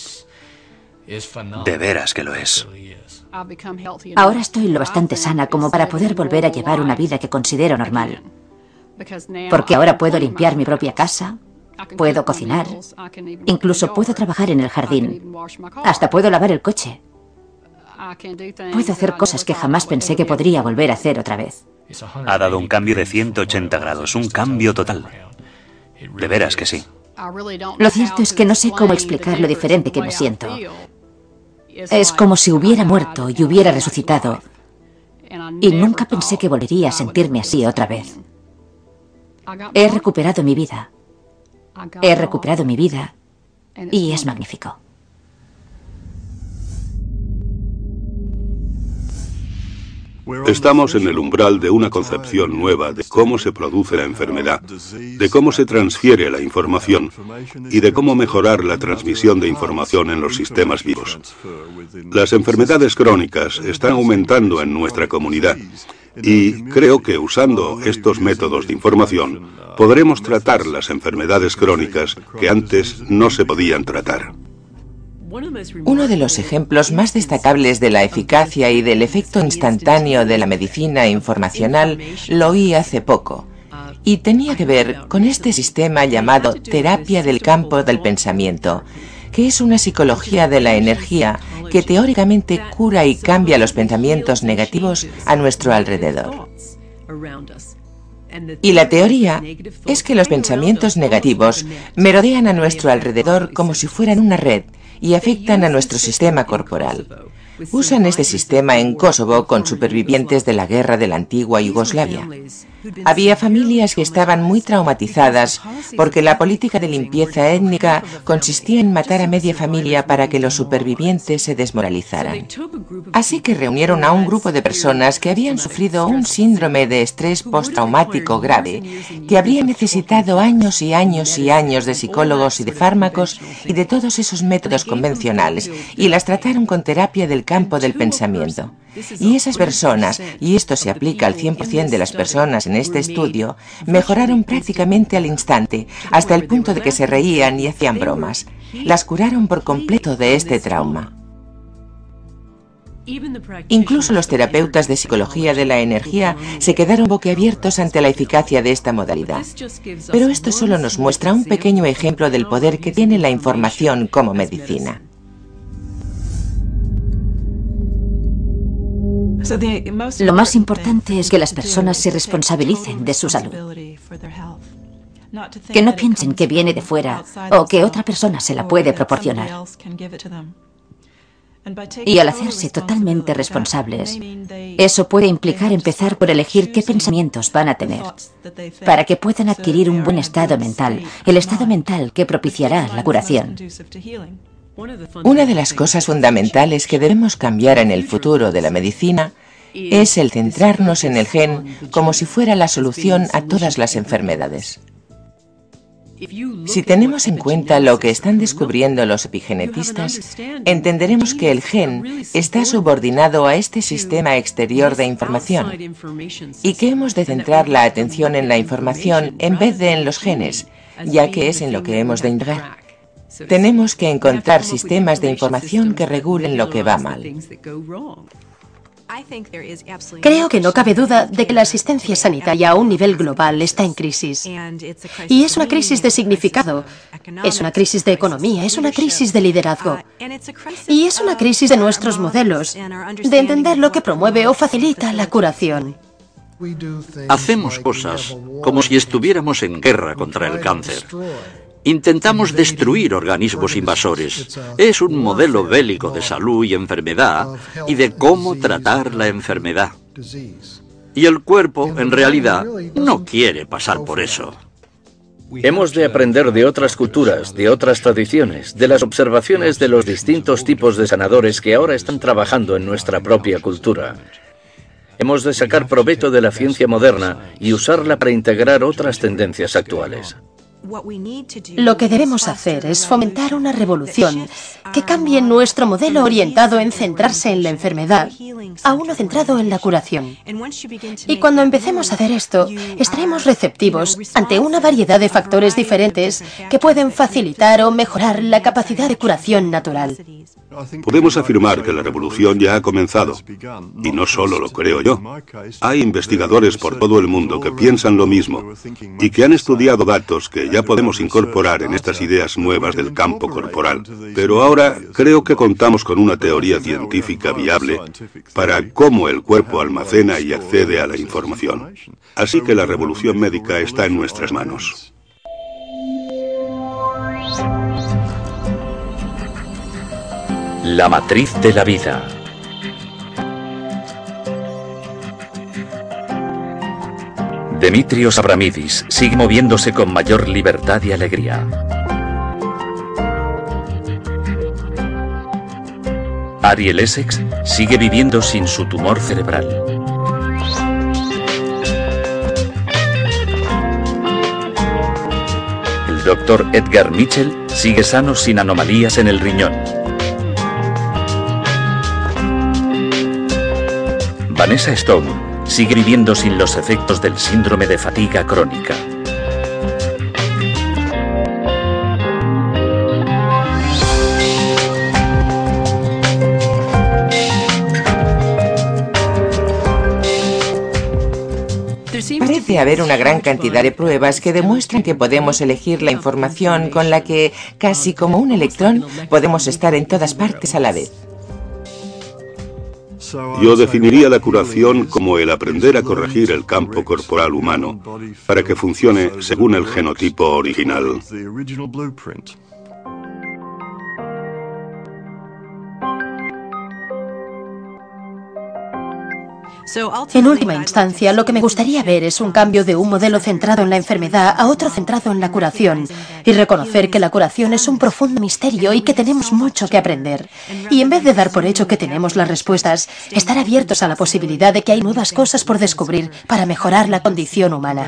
De veras que lo es. Ahora estoy lo bastante sana como para poder volver a llevar una vida que considero normal. Porque ahora puedo limpiar mi propia casa, puedo cocinar, incluso puedo trabajar en el jardín, hasta puedo lavar el coche. Puedo hacer cosas que jamás pensé que podría volver a hacer otra vez. Ha dado un cambio de ciento ochenta grados, un cambio total. De veras que sí. Lo cierto es que no sé cómo explicar lo diferente que me siento. Es como si hubiera muerto y hubiera resucitado, y nunca pensé que volvería a sentirme así otra vez. He recuperado mi vida. He recuperado mi vida y es magnífico. Estamos en el umbral de una concepción nueva de cómo se produce la enfermedad, de cómo se transfiere la información y de cómo mejorar la transmisión de información en los sistemas vivos. Las enfermedades crónicas están aumentando en nuestra comunidad y creo que usando estos métodos de información podremos tratar las enfermedades crónicas que antes no se podían tratar. Uno de los ejemplos más destacables de la eficacia y del efecto instantáneo de la medicina informacional lo oí hace poco, y tenía que ver con este sistema llamado terapia del campo del pensamiento, que es una psicología de la energía que teóricamente cura y cambia los pensamientos negativos a nuestro alrededor. Y la teoría es que los pensamientos negativos merodean a nuestro alrededor como si fueran una red y afectan a nuestro sistema corporal. Usan este sistema en Kosovo con supervivientes de la guerra de la antigua Yugoslavia. Había familias que estaban muy traumatizadas porque la política de limpieza étnica consistía en matar a media familia para que los supervivientes se desmoralizaran. Así que reunieron a un grupo de personas que habían sufrido un síndrome de estrés postraumático grave, que habría necesitado años y años y años de psicólogos y de fármacos y de todos esos métodos convencionales, y las trataron con terapia del campo del pensamiento. Y esas personas, y esto se aplica al cien por cien de las personas en este estudio, mejoraron prácticamente al instante, hasta el punto de que se reían y hacían bromas. Las curaron por completo de este trauma. Incluso los terapeutas de psicología de la energía se quedaron boquiabiertos ante la eficacia de esta modalidad. Pero esto solo nos muestra un pequeño ejemplo del poder que tiene la información como medicina. Lo más importante es que las personas se responsabilicen de su salud. Que no piensen que viene de fuera o que otra persona se la puede proporcionar. Y al hacerse totalmente responsables, eso puede implicar empezar por elegir qué pensamientos van a tener, para que puedan adquirir un buen estado mental, el estado mental que propiciará la curación. Una de las cosas fundamentales que debemos cambiar en el futuro de la medicina es el centrarnos en el gen como si fuera la solución a todas las enfermedades. Si tenemos en cuenta lo que están descubriendo los epigenetistas, entenderemos que el gen está subordinado a este sistema exterior de información y que hemos de centrar la atención en la información en vez de en los genes, ya que es en lo que hemos de indagar. Tenemos que encontrar sistemas de información que regulen lo que va mal. Creo que no cabe duda de que la asistencia sanitaria a un nivel global está en crisis. Y es una crisis de significado, es una crisis de economía, es una crisis de liderazgo. Y es una crisis de nuestros modelos, de entender lo que promueve o facilita la curación. Hacemos cosas como si estuviéramos en guerra contra el cáncer. Intentamos destruir organismos invasores. Es un modelo bélico de salud y enfermedad y de cómo tratar la enfermedad. Y el cuerpo, en realidad, no quiere pasar por eso. Hemos de aprender de otras culturas, de otras tradiciones, de las observaciones de los distintos tipos de sanadores que ahora están trabajando en nuestra propia cultura. Hemos de sacar provecho de la ciencia moderna y usarla para integrar otras tendencias actuales. Lo que debemos hacer es fomentar una revolución que cambie nuestro modelo orientado en centrarse en la enfermedad a uno centrado en la curación. Y cuando empecemos a hacer esto, estaremos receptivos ante una variedad de factores diferentes que pueden facilitar o mejorar la capacidad de curación natural. Podemos afirmar que la revolución ya ha comenzado. Y no solo lo creo yo. Hay investigadores por todo el mundo que piensan lo mismo y que han estudiado datos que ya podemos incorporar en estas ideas nuevas del campo corporal. Pero ahora creo que contamos con una teoría científica viable para cómo el cuerpo almacena y accede a la información. Así que la revolución médica está en nuestras manos. La matriz de la vida. Demetrios Abramidis sigue moviéndose con mayor libertad y alegría. Ariel Essex sigue viviendo sin su tumor cerebral. El doctor Edgar Mitchell sigue sano sin anomalías en el riñón. Vanessa Stone sigue viviendo sin los efectos del síndrome de fatiga crónica. Parece haber una gran cantidad de pruebas que demuestran que podemos elegir la información con la que, casi como un electrón, podemos estar en todas partes a la vez. Yo definiría la curación como el aprender a corregir el campo corporal humano para que funcione según el genotipo original. En última instancia, lo que me gustaría ver es un cambio de un modelo centrado en la enfermedad a otro centrado en la curación, y reconocer que la curación es un profundo misterio y que tenemos mucho que aprender. Y en vez de dar por hecho que tenemos las respuestas, estar abiertos a la posibilidad de que hay nuevas cosas por descubrir para mejorar la condición humana.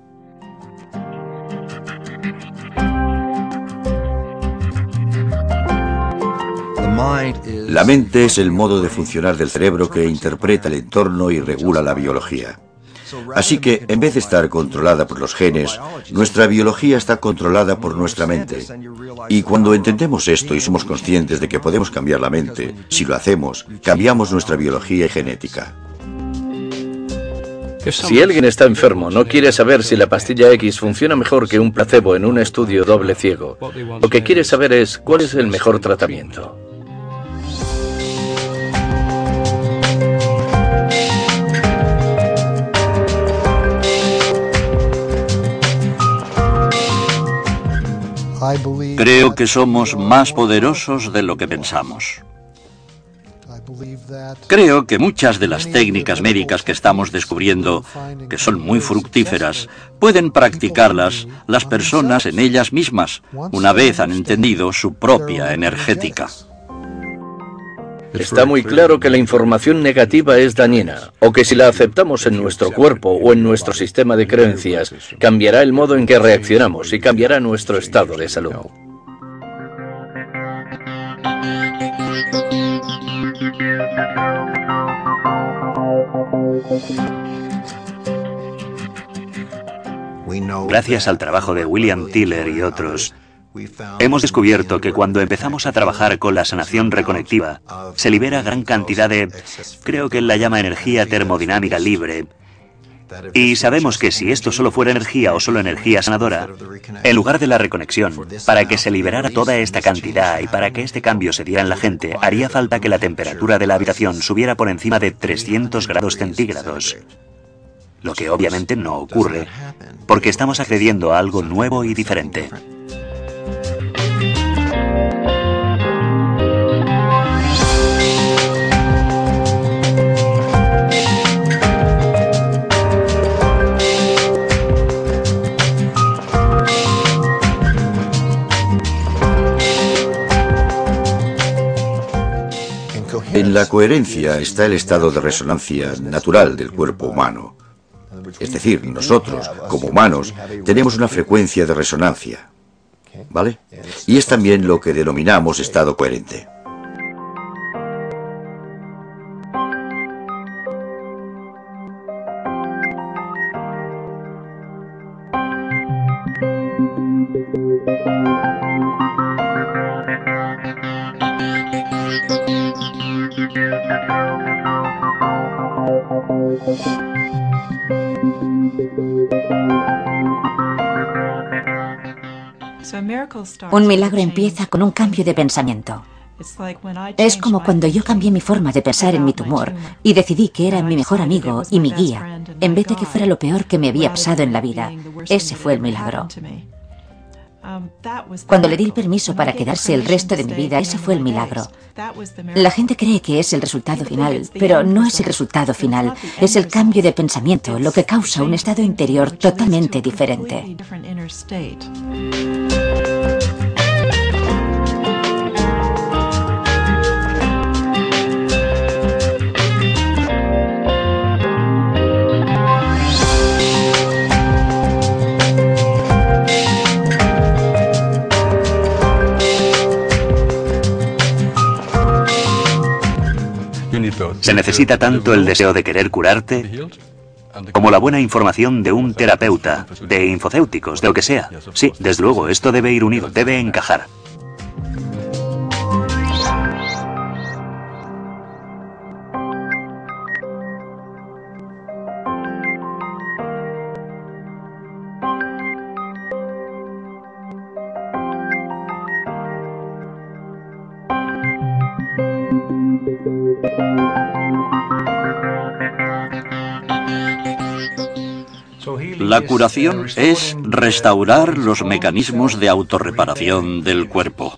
La mente es el modo de funcionar del cerebro que interpreta el entorno y regula la biología. Así que, en vez de estar controlada por los genes, nuestra biología está controlada por nuestra mente. Y cuando entendemos esto y somos conscientes de que podemos cambiar la mente, si lo hacemos, cambiamos nuestra biología y genética. Si alguien está enfermo, no quiere saber si la pastilla X funciona mejor que un placebo en un estudio doble ciego. Lo que quiere saber es cuál es el mejor tratamiento. Creo que somos más poderosos de lo que pensamos. Creo que muchas de las técnicas médicas que estamos descubriendo, que son muy fructíferas, pueden practicarlas las personas en ellas mismas, una vez han entendido su propia energética. Está muy claro que la información negativa es dañina, o que si la aceptamos en nuestro cuerpo o en nuestro sistema de creencias, cambiará el modo en que reaccionamos y cambiará nuestro estado de salud. Gracias al trabajo de William Tiller y otros, hemos descubierto que cuando empezamos a trabajar con la sanación reconectiva, se libera gran cantidad de, creo que él la llama energía termodinámica libre, y sabemos que si esto solo fuera energía o solo energía sanadora, en lugar de la reconexión, para que se liberara toda esta cantidad y para que este cambio se diera en la gente, haría falta que la temperatura de la habitación subiera por encima de trescientos grados centígrados. Lo que obviamente no ocurre, porque estamos accediendo a algo nuevo y diferente. En la coherencia está el estado de resonancia natural del cuerpo humano. Es decir, nosotros, como humanos, tenemos una frecuencia de resonancia, ¿vale? Y es también lo que denominamos estado coherente. Un milagro empieza con un cambio de pensamiento. Es como cuando yo cambié mi forma de pensar en mi tumor y decidí que era mi mejor amigo y mi guía, en vez de que fuera lo peor que me había pasado en la vida. Ese fue el milagro. Cuando le di el permiso para quedarse el resto de mi vida, ese fue el milagro. La gente cree que es el resultado final, pero no es el resultado final. Es el cambio de pensamiento lo que causa un estado interior totalmente diferente. Se necesita tanto el deseo de querer curarte como la buena información de un terapeuta, de infocéuticos, de lo que sea. Sí, desde luego, esto debe ir unido, debe encajar. La curación es restaurar los mecanismos de autorreparación del cuerpo.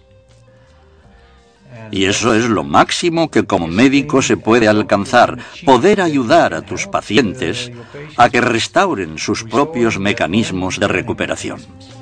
Y eso es lo máximo que como médico se puede alcanzar, poder ayudar a tus pacientes a que restauren sus propios mecanismos de recuperación.